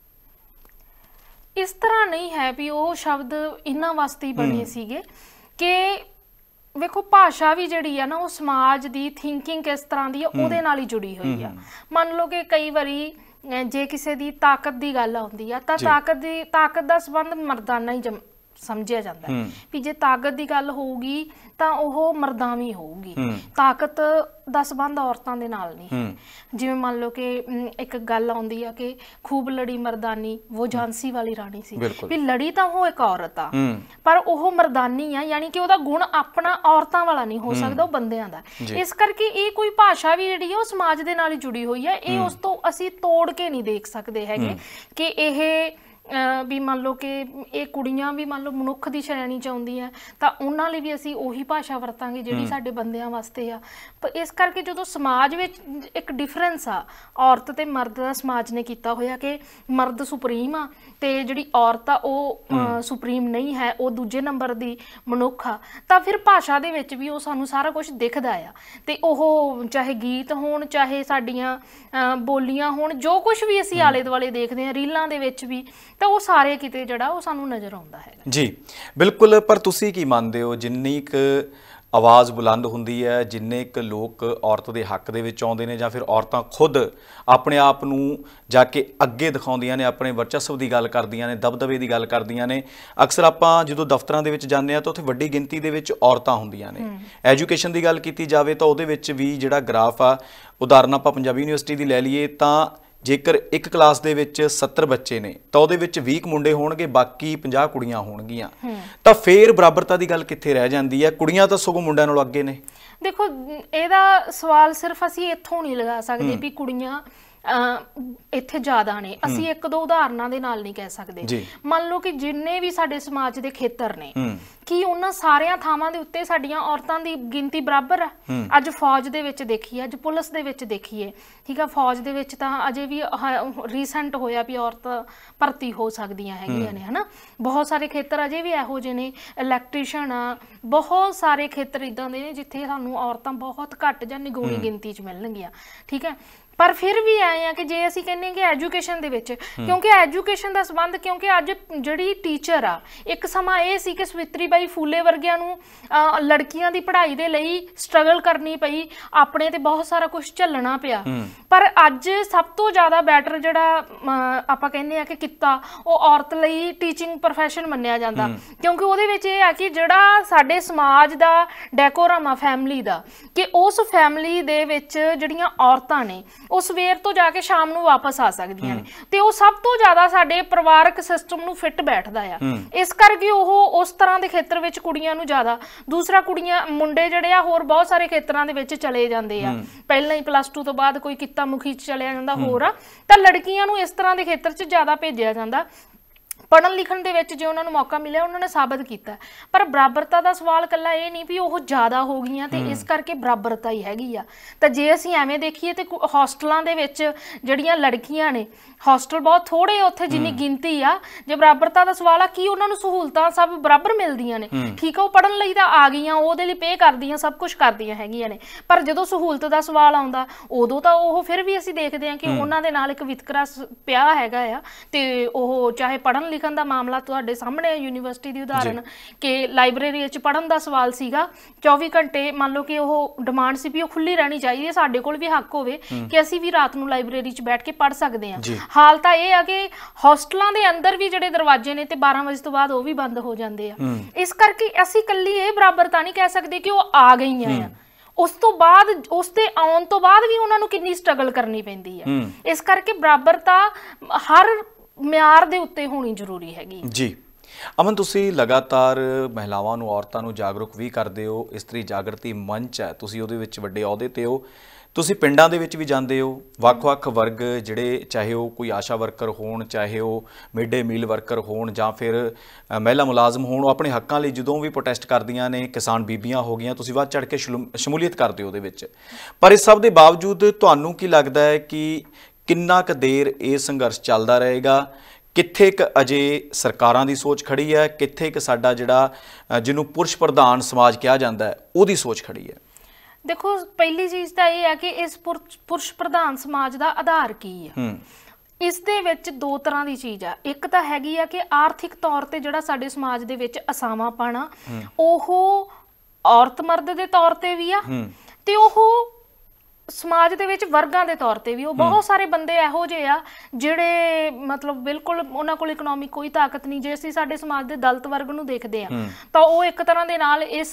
Speaker 2: ਇਸ ਤਰ੍ਹਾਂ ਨਹੀਂ ਹੈ ਵੀ ਉਹ ਸ਼ਬਦ ਇਹਨਾਂ ਵਾਸਤੇ ਹੀ ਬਣੇ ਸੀਗੇ, ਕਿ ਵੇਖੋ ਭਾਸ਼ਾ ਵੀ ਜਿਹੜੀ ਆ ਨਾ ਉਹ ਸਮਾਜ ਦੀ ਥਿੰਕਿੰਗ ਕਿਸ ਤਰ੍ਹਾਂ ਦੀ ਆ ਉਹਦੇ ਨਾਲ ਹੀ ਜੁੜੀ ਹੋਈ ਆ। ਮੰਨ ਲਓ ਕਿ ਕਈ ਵਾਰੀ ਜੇ ਕਿਸੇ ਦੀ ਤਾਕਤ ਦੀ ਗੱਲ ਆਉਂਦੀ ਆ ਤਾਂ ਤਾਕਤ ਦੀ ਤਾਕਤ ਦਾ ਸੰਬੰਧ ਮਰਦਾਨਾ ਹੀ ਸਮਝਿਆ ਜਾਂਦਾ ਵੀ ਜੇ ਤਾਕਤ ਦੀ ਗੱਲ ਹੋਊਗੀ ਤਾਂ ਉਹ ਮਰਦਾਵੀ ਹੋਊਗੀ, ਤਾਕਤ ਦਾ ਸੰਬੰਧ ਔਰਤਾਂ ਦੇ ਨਾਲ ਨਹੀਂ। ਜਿਵੇਂ ਮੰਨ ਲਓ ਕਿ ਇੱਕ ਗੱਲ ਆਉਂਦੀ ਆ ਕਿ ਖੂਬ ਲੜੀ ਮਰਦਾਨੀ ਉਹ ਝਾਂਸੀ ਵਾਲੀ ਰਾਣੀ ਸੀ, ਵੀ ਲੜੀ ਤਾਂ ਉਹ ਇੱਕ ਔਰਤ ਆ ਪਰ ਉਹ ਮਰਦਾਨੀ ਆ, ਯਾਨੀ ਕਿ ਉਹਦਾ ਗੁਣ ਆਪਣਾ ਔਰਤਾਂ ਵਾਲਾ ਨਹੀਂ ਹੋ ਸਕਦਾ, ਉਹ ਬੰਦਿਆਂ ਦਾ। ਇਸ ਕਰਕੇ ਇਹ ਕੋਈ ਭਾਸ਼ਾ ਵੀ ਜਿਹੜੀ ਆ ਉਹ ਸਮਾਜ ਦੇ ਨਾਲ ਹੀ ਜੁੜੀ ਹੋਈ ਆ, ਇਹ ਉਸ ਤੋਂ ਅਸੀਂ ਤੋੜ ਕੇ ਨਹੀਂ ਦੇਖ ਸਕਦੇ ਹੈਗੇ ਕਿ ਇਹ ਵੀ ਮੰਨ ਲਓ ਕਿ ਇਹ ਕੁੜੀਆਂ ਵੀ ਮੰਨ ਲਓ ਮਨੁੱਖ ਦੀ ਸ਼੍ਰੇਣੀ 'ਚ ਆਉਂਦੀਆਂ ਤਾਂ ਉਹਨਾਂ ਲਈ ਵੀ ਅਸੀਂ ਉਹੀ ਭਾਸ਼ਾ ਵਰਤਾਂਗੇ ਜਿਹੜੀ ਸਾਡੇ ਬੰਦਿਆਂ ਵਾਸਤੇ ਆ। ਪਰ ਇਸ ਕਰਕੇ ਜਦੋਂ ਸਮਾਜ ਵਿੱਚ ਇੱਕ ਡਿਫਰੈਂਸ ਆ ਔਰਤ ਤੇ ਮਰਦ ਦਾ ਸਮਾਜ ਨੇ ਕੀਤਾ ਹੋਇਆ ਕਿ ਮਰਦ ਸੁਪਰੀਮ ਆ ਤੇ ਜਿਹੜੀ ਔਰਤ ਆ ਉਹ ਸੁਪਰੀਮ ਨਹੀਂ ਹੈ, ਉਹ ਦੂਜੇ ਨੰਬਰ ਦੀ ਮਨੁੱਖ ਆ, ਤਾਂ ਫਿਰ ਭਾਸ਼ਾ ਦੇ ਵਿੱਚ ਵੀ ਉਹ ਸਾਨੂੰ ਸਾਰਾ ਕੁਝ ਦਿਖਦਾ ਆ। ਤੇ ਉਹ ਚਾਹੇ ਗੀਤ ਹੋਣ, ਚਾਹੇ ਸਾਡੀਆਂ ਬੋਲੀਆਂ ਹੋਣ, ਜੋ ਕੁਝ ਵੀ ਅਸੀਂ ਆਲੇ ਦੁਆਲੇ ਦੇਖਦੇ ਹਾਂ ਰੀਲਾਂ ਦੇ ਵਿੱਚ ਵੀ, ਤਾਂ ਉਹ ਸਾਰੇ ਕਿਤੇ ਜਿਹੜਾ ਉਹ ਸਾਨੂੰ ਨਜ਼ਰ ਆਉਂਦਾ ਹੈ
Speaker 1: ਜੀ। ਬਿਲਕੁਲ। ਪਰ ਤੁਸੀਂ ਕੀ ਮੰਨਦੇ ਹੋ ਜਿੰਨੀ ਕੁ ਆਵਾਜ਼ ਬੁਲੰਦ ਹੁੰਦੀ ਹੈ, ਜਿੰਨੇ ਕੁ ਲੋਕ ਔਰਤ ਦੇ ਹੱਕ ਦੇ ਵਿੱਚ ਆਉਂਦੇ ਨੇ ਜਾਂ ਫਿਰ ਔਰਤਾਂ ਖੁਦ ਆਪਣੇ ਆਪ ਨੂੰ ਜਾ ਕੇ ਅੱਗੇ ਦਿਖਾਉਂਦੀਆਂ ਨੇ, ਆਪਣੇ ਵਰਚਸਵ ਦੀ ਗੱਲ ਕਰਦੀਆਂ ਨੇ, ਦਬਦਬੇ ਦੀ ਗੱਲ ਕਰਦੀਆਂ ਨੇ, ਅਕਸਰ ਆਪਾਂ ਜਦੋਂ ਦਫ਼ਤਰਾਂ ਦੇ ਵਿੱਚ ਜਾਂਦੇ ਹਾਂ ਤਾਂ ਉੱਥੇ ਵੱਡੀ ਗਿਣਤੀ ਦੇ ਵਿੱਚ ਔਰਤਾਂ ਹੁੰਦੀਆਂ ਨੇ। ਐਜੂਕੇਸ਼ਨ ਦੀ ਗੱਲ ਕੀਤੀ ਜਾਵੇ ਤਾਂ ਉਹਦੇ ਵਿੱਚ ਵੀ ਜਿਹੜਾ ਗ੍ਰਾਫ ਆ, ਉਦਾਹਰਨ ਆਪਾਂ ਪੰਜਾਬੀ ਯੂਨੀਵਰਸਿਟੀ ਦੀ ਲੈ ਲਈਏ ਤਾਂ ਜੇਕਰ ਇੱਕ ਕਲਾਸ ਦੇ ਵਿੱਚ ਸੱਤਰ ਬੱਚੇ ਨੇ ਤਾਂ ਉਹਦੇ ਵਿੱਚ ਵੀਹ ਮੁੰਡੇ ਹੋਣਗੇ, ਬਾਕੀ ਪੰਜਾਹ ਕੁੜੀਆਂ ਹੋਣਗੀਆਂ, ਤਾਂ ਫੇਰ ਬਰਾਬਰਤਾ ਦੀ ਗੱਲ ਕਿੱਥੇ ਰਹਿ ਜਾਂਦੀ ਹੈ? ਕੁੜੀਆਂ ਤਾਂ ਸਗੋਂ ਮੁੰਡਿਆਂ ਨਾਲੋਂ ਅੱਗੇ ਨੇ।
Speaker 2: ਦੇਖੋ ਇਹਦਾ ਸਵਾਲ ਸਿਰਫ ਅਸੀਂ ਇੱਥੋਂ ਨਹੀਂ ਲਗਾ ਸਕਦੇ ਵੀ ਕੁੜੀਆਂ ਇੱਥੇ ਜ਼ਿਆਦਾ ਨੇ, ਅਸੀਂ ਇੱਕ ਦੋ ਉਦਾਹਰਨਾਂ ਦੇ ਨਾਲ ਨਹੀਂ ਕਹਿ ਸਕਦੇ। ਮੰਨ ਲਓ ਕਿ ਜਿੰਨੇ ਵੀ ਸਾਡੇ ਸਮਾਜ ਦੇ ਖੇਤਰ ਨੇ, ਕੀ ਉਹਨਾਂ ਸਾਰਿਆਂ ਥਾਵਾਂ ਦੇ ਉੱਤੇ ਸਾਡੀਆਂ ਔਰਤਾਂ ਦੀ ਗਿਣਤੀ ਬਰਾਬਰ ਆ? ਅੱਜ ਫੌਜ ਦੇ ਵਿੱਚ ਦੇਖੀਏ, ਅੱਜ ਪੁਲਿਸ ਦੇ ਵਿੱਚ ਦੇਖੀਏ, ਠੀਕ ਆ, ਫੌਜ ਦੇ ਵਿੱਚ ਤਾਂ ਅਜੇ ਵੀ ਰੀਸੈਂਟ ਹੋਇਆ ਵੀ ਔਰਤ ਭਰਤੀ ਹੋ ਸਕਦੀਆਂ ਹੈਗੀਆਂ ਨੇ, ਹਨਾ। ਬਹੁਤ ਸਾਰੇ ਖੇਤਰ ਅਜੇ ਵੀ ਇਹੋ ਜਿਹੇ ਨੇ, ਇਲੈਕਟ੍ਰੀਸ਼ੀਅਨ ਆ, ਬਹੁਤ ਸਾਰੇ ਖੇਤਰ ਇੱਦਾਂ ਦੇ ਨੇ ਜਿੱਥੇ ਸਾਨੂੰ ਔਰਤਾਂ ਬਹੁਤ ਘੱਟ ਜਾਂ ਨਿਗੂਣੀ ਗਿਣਤੀ 'ਚ ਮਿਲਣਗੀਆਂ, ਠੀਕ ਹੈ। ਪਰ ਫਿਰ ਵੀ ਆਏ ਆ ਕਿ ਜੇ ਅਸੀਂ ਕਹਿੰਦੇ ਕਿ ਐਜੂਕੇਸ਼ਨ ਦੇ ਵਿੱਚ, ਕਿਉਂਕਿ ਐਜੂਕੇਸ਼ਨ ਦਾ ਸੰਬੰਧ, ਕਿਉਂਕਿ ਅੱਜ ਜਿਹੜੀ ਟੀਚਰ ਆ, ਇੱਕ ਸਮਾਂ ਇਹ ਸੀ ਕਿ ਸਵਿਤਰੀ ਬਾਈ ਫੂਲੇ ਵਰਗਿਆਂ ਨੂੰ ਲੜਕੀਆਂ ਦੀ ਪੜ੍ਹਾਈ ਦੇ ਲਈ ਸਟਰਗਲ ਕਰਨੀ ਪਈ, ਆਪਣੇ ਤੇ ਬਹੁਤ ਸਾਰਾ ਕੁਝ ਝੱਲਣਾ ਪਿਆ। ਪਰ ਅੱਜ ਸਭ ਤੋਂ ਜ਼ਿਆਦਾ ਬੈਟਰ ਜਿਹੜਾ ਆਪਾਂ ਕਹਿੰਦੇ ਆ ਕਿ ਕਿੱਤਾ, ਉਹ ਔਰਤ ਲਈ ਟੀਚਿੰਗ ਪ੍ਰੋਫੈਸ਼ਨ ਮੰਨਿਆ ਜਾਂਦਾ, ਕਿਉਂਕਿ ਉਹਦੇ ਵਿੱਚ ਇਹ ਆ ਕਿ ਜਿਹੜਾ ਸਾਡੇ ਸਮਾਜ ਦਾ ਡੈਕੋਰਮ ਆ ਫੈਮਿਲੀ ਦਾ, ਕਿ ਉਸ ਫੈਮਿਲੀ ਦੇ ਵਿੱਚ ਜਿਹੜੀਆਂ ਔਰਤਾਂ ਨੇ ਉਹ ਸਵੇਰ ਤੋਂ ਜਾ ਕੇ ਸ਼ਾਮ ਨੂੰ ਵਾਪਸ ਆ ਸਕਦੀਆਂ ਨੇ, ਤੇ ਉਹ ਸਭ ਤੋਂ ਜ਼ਿਆਦਾ ਸਾਡੇ ਪਰਿਵਾਰਕ ਸਿਸਟਮ ਨੂੰ ਫਿੱਟ ਬੈਠਦਾ ਆ। ਇਸ ਕਰਕੇ ਉਹ ਉਸ ਤਰ੍ਹਾਂ ਦੇ ਖੇਤਰ ਵਿੱਚ ਕੁੜੀਆਂ ਨੂੰ ਜ਼ਿਆਦਾ, ਦੂਸਰਾ ਕੁੜੀਆਂ ਮੁੰਡੇ ਜਿਹੜੇ ਆ ਹੋਰ ਬਹੁਤ ਸਾਰੇ ਖੇਤਰਾਂ ਦੇ ਵਿੱਚ ਚਲੇ ਜਾਂਦੇ ਆ, ਪਹਿਲਾਂ ਹੀ ਪਲੱਸ ਟੂ ਤੋਂ ਬਾਅਦ ਕੋਈ ਕਿੱਤਾ ਮੁਖੀ ਚ ਚਲਿਆ ਜਾਂਦਾ ਹੋਰ ਆ, ਤਾਂ ਲੜਕੀਆਂ ਨੂੰ ਇਸ ਤਰ੍ਹਾਂ ਦੇ ਖੇਤਰ ਚ ਜ਼ਿਆਦਾ ਭੇਜਿਆ ਜਾਂਦਾ। ਪੜ੍ਹਨ ਲਿਖਣ ਦੇ ਵਿੱਚ ਜੇ ਉਹਨਾਂ ਨੂੰ ਮੌਕਾ ਮਿਲਿਆ ਉਹਨਾਂ ਨੇ ਸਾਬਤ ਕੀਤਾ। ਪਰ ਬਰਾਬਰਤਾ ਦਾ ਸਵਾਲ ਇਕੱਲਾ ਇਹ ਨਹੀਂ ਵੀ ਉਹ ਜ਼ਿਆਦਾ ਹੋ ਗਈਆਂ ਤੇ ਇਸ ਕਰਕੇ ਬਰਾਬਰਤਾ ਹੀ ਹੈਗੀ ਆ। ਤਾਂ ਜੇ ਅਸੀਂ ਐਵੇਂ ਦੇਖੀਏ ਤੇ ਹੋਸਟਲਾਂ ਦੇ ਵਿੱਚ ਜਿਹੜੀਆਂ ਲੜਕੀਆਂ ਨੇ, ਹੋਸਟਲ ਬਹੁਤ ਥੋੜੇ ਉੱਥੇ ਜਿੰਨੀ ਗਿਣਤੀ ਆ, ਜੇ ਬਰਾਬਰਤਾ ਦਾ ਸਵਾਲ ਆ ਕੀ ਉਹਨਾਂ ਨੂੰ ਸਹੂਲਤਾਂ ਸਭ ਬਰਾਬਰ ਮਿਲਦੀਆਂ ਨੇ? ਠੀਕ ਆ, ਉਹ ਪੜ੍ਹਨ ਲਈ ਤਾਂ ਆ ਗਈਆਂ, ਉਹਦੇ ਲਈ ਪੇ ਕਰਦੀਆਂ, ਸਭ ਕੁਛ ਕਰਦੀਆਂ ਹੈਗੀਆਂ ਨੇ, ਪਰ ਜਦੋਂ ਸਹੂਲਤ ਦਾ ਸਵਾਲ ਆਉਂਦਾ ਉਦੋਂ ਤਾਂ ਉਹ ਫਿਰ ਵੀ ਅਸੀਂ ਦੇਖਦੇ ਹਾਂ ਕਿ ਉਹਨਾਂ ਦੇ ਨਾਲ ਇੱਕ ਵਿਤਕਰਾ ਪਿਆ ਹੈਗਾ ਆ। ਤੇ ਉਹ ਚਾਹੇ ਪੜ੍ਹਨ ਲਿਖਣ ਦਾ ਮਾਮਲਾ ਤੁਹਾਡੇ ਸਾਹਮਣੇ ਯੂਨੀਵਰਸਿਟੀ ਦੀ ਉਦਾਹਰਨ ਕਿ ਲਾਇਬ੍ਰੇਰੀ ਵਿੱਚ ਪੜ੍ਹਨ ਦਾ ਸਵਾਲ ਸੀਗਾ, ਚੌਵੀ ਘੰਟੇ ਮੰਨ ਲਓ ਕਿ ਉਹ ਡਿਮਾਂਡ ਸੀ ਵੀ ਉਹ ਖੁੱਲੀ ਰਹਿਣੀ ਚਾਹੀਦੀ ਹੈ, ਸਾਡੇ ਕੋਲ ਵੀ ਹੱਕ ਹੋਵੇ ਕਿ ਅਸੀਂ ਵੀ ਰਾਤ ਨੂੰ ਲਾਇਬ੍ਰੇਰੀ 'ਚ ਬੈਠ ਕੇ ਪੜ੍ਹ ਸਕਦੇ ਹਾਂ। ਹਾਲ ਤਾਂ ਇਹ ਆ ਕਿ ਹੋਸਟਲਾਂ ਦੇ ਅੰਦਰ ਵੀ ਜਿਹੜੇ ਦਰਵਾਜ਼ੇ ਨੇ ਤੇ ਬਾਰਾਂ ਵਜੇ ਤੋਂ ਬਾਅਦ ਉਹ ਵੀ ਬੰਦ ਹੋ ਜਾਂਦੇ ਆ। ਇਸ ਕਰਕੇ ਅਸੀਂ ਇਕੱਲੀ ਇਹ ਬਰਾਬਰਤਾ ਨਹੀਂ ਕਹਿ ਸਕਦੇ ਕਿ ਉਹ ਆ ਗਈਆਂ ਆ, ਉਸ ਤੋਂ ਬਾਅਦ ਉਸ ਦੇ ਆਉਣ ਤੋਂ ਬਾਅਦ ਵੀ ਉਹਨਾਂ ਨੂੰ ਕਿੰਨੀ ਸਟਰਗਲ ਕਰਨੀ ਪੈਂਦੀ ਹੈ। ਇਸ ਕਰਕੇ ਬਰਾਬਰਤਾ ਹਰ ਮਿਆਰ ਦੇ ਉੱਤੇ ਹੋਣੀ ਜ਼ਰੂਰੀ ਹੈਗੀ
Speaker 1: ਜੀ। ਅਮਨ, ਤੁਸੀਂ ਲਗਾਤਾਰ ਮਹਿਲਾਵਾਂ ਨੂੰ, ਔਰਤਾਂ ਨੂੰ ਜਾਗਰੂਕ ਵੀ ਕਰਦੇ ਹੋ, ਇਸਤਰੀ ਜਾਗਰਤੀ ਮੰਚ ਹੈ, ਤੁਸੀਂ ਉਹਦੇ ਵਿੱਚ ਵੱਡੇ ਅਹੁਦੇ ਤੇ ਹੋ, ਤੁਸੀਂ ਪਿੰਡਾਂ ਦੇ ਵਿੱਚ ਵੀ ਜਾਂਦੇ ਹੋ, ਵੱਖ-ਵੱਖ ਵਰਗ ਜਿਹੜੇ, ਚਾਹੇ ਉਹ ਕੋਈ ਆਸ਼ਾ ਵਰਕਰ ਹੋਣ, ਚਾਹੇ ਉਹ ਮਿਡ ਡੇ ਮੀਲ ਵਰਕਰ ਹੋਣ ਜਾਂ ਫਿਰ ਮਹਿਲਾ ਮੁਲਾਜ਼ਮ ਹੋਣ, ਉਹ ਆਪਣੇ ਹੱਕਾਂ ਲਈ ਜਦੋਂ ਵੀ ਪ੍ਰੋਟੈਸਟ ਕਰਦੀਆਂ ਨੇ, ਕਿਸਾਨ ਬੀਬੀਆਂ ਹੋ ਗਈਆਂ, ਤੁਸੀਂ ਵੱਧ ਚੜ੍ਹ ਕੇ ਸ਼ਮੂਲੀਅਤ ਕਰਦੇ ਹੋ ਉਹਦੇ ਵਿੱਚ। ਪਰ ਇਸ ਸਭ ਦੇ ਬਾਵਜੂਦ ਤੁਹਾਨੂੰ ਕੀ ਲੱਗਦਾ ਹੈ ਕਿ ਕਿੰਨਾ ਕੁ ਦੇਰ ਇਹ ਸੰਘਰਸ਼ ਚੱਲਦਾ ਰਹੇਗਾ? ਕਿੱਥੇ ਕੁ ਅਜੇ ਸਰਕਾਰਾਂ ਦੀ ਸੋਚ ਖੜੀ ਹੈ, ਕਿੱਥੇ ਕੁ ਸਾਡਾ ਜਿਹੜਾ ਜਿਹਨੂੰ ਪੁਰਸ਼ ਪ੍ਰਧਾਨ ਸਮਾਜ ਕਿਹਾ ਜਾਂਦਾ ਹੈ ਉਹਦੀ ਸੋਚ ਖੜੀ ਹੈ?
Speaker 2: ਦੇਖੋ, ਪਹਿਲੀ ਚੀਜ਼ ਤਾਂ ਇਹ ਹੈ ਕਿ ਇਸ ਪੁਰਸ਼ ਪ੍ਰਧਾਨ ਸਮਾਜ ਦਾ ਆਧਾਰ ਕੀ ਹੈ। ਇਸ ਦੇ ਵਿੱਚ ਦੋ ਤਰ੍ਹਾਂ ਦੀ ਚੀਜ਼ ਆ। ਇੱਕ ਤਾਂ ਹੈਗੀ ਆ ਕਿ ਆਰਥਿਕ ਤੌਰ ਤੇ ਜਿਹੜਾ ਸਾਡੇ ਸਮਾਜ ਦੇ ਵਿੱਚ ਅਸਾਵਾਂਪਣ ਆ, ਉਹ ਔਰਤ ਮਰਦ ਦੇ ਤੌਰ ਤੇ ਵੀ ਆ ਤੇ ਉਹ ਸਮਾਜ ਦੇ ਵਿੱਚ ਵਰਗਾਂ ਦੇ ਤੌਰ ਤੇ ਵੀ। ਉਹ ਬਹੁਤ ਸਾਰੇ ਬੰਦੇ ਇਹੋ ਜਿਹੇ ਆ ਜਿਹੜੇ ਮਤਲਬ ਬਿਲਕੁਲ ਉਹਨਾਂ ਕੋਲ ਇਕਨੋਮਿਕ ਕੋਈ ਤਾਕਤ ਨਹੀਂ। ਜੇ ਅਸੀਂ ਸਾਡੇ ਸਮਾਜ ਦੇ ਦਲਿਤ ਵਰਗ ਨੂੰ ਦੇਖਦੇ ਆ ਤਾਂ ਉਹ ਇੱਕ ਤਰ੍ਹਾਂ ਦੇ ਨਾਲ ਇਸ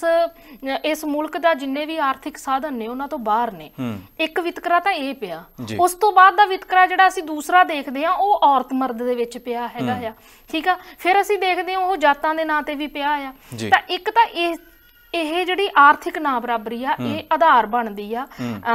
Speaker 2: ਇਸ ਮੁਲਕ ਦਾ ਜਿੰਨੇ ਵੀ ਆਰਥਿਕ ਸਾਧਨ ਨੇ ਉਹਨਾਂ ਤੋਂ ਬਾਹਰ ਨੇ। ਇੱਕ ਵਿਤਕਰਾ ਤਾਂ ਇਹ ਪਿਆ। ਉਸ ਤੋਂ ਬਾਅਦ ਦਾ ਵਿਤਕਰਾ ਜਿਹੜਾ ਅਸੀਂ ਦੂਸਰਾ ਦੇਖਦੇ ਆ ਉਹ ਔਰਤ ਮਰਦ ਦੇ ਵਿੱਚ ਪਿਆ ਹੈਗਾ ਆ, ਠੀਕ ਆ। ਫਿਰ ਅਸੀਂ ਦੇਖਦੇ ਆ ਉਹ ਜਾਤਾਂ ਦੇ ਨਾਂ ਤੇ ਵੀ ਪਿਆ ਆ। ਤਾਂ ਇੱਕ ਤਾਂ ਇਹ ਇਹ ਜਿਹੜੀ ਆਰਥਿਕ ਨਾ ਬਰਾਬਰੀ ਆ, ਇਹ ਆਧਾਰ ਬਣਦੀ ਆ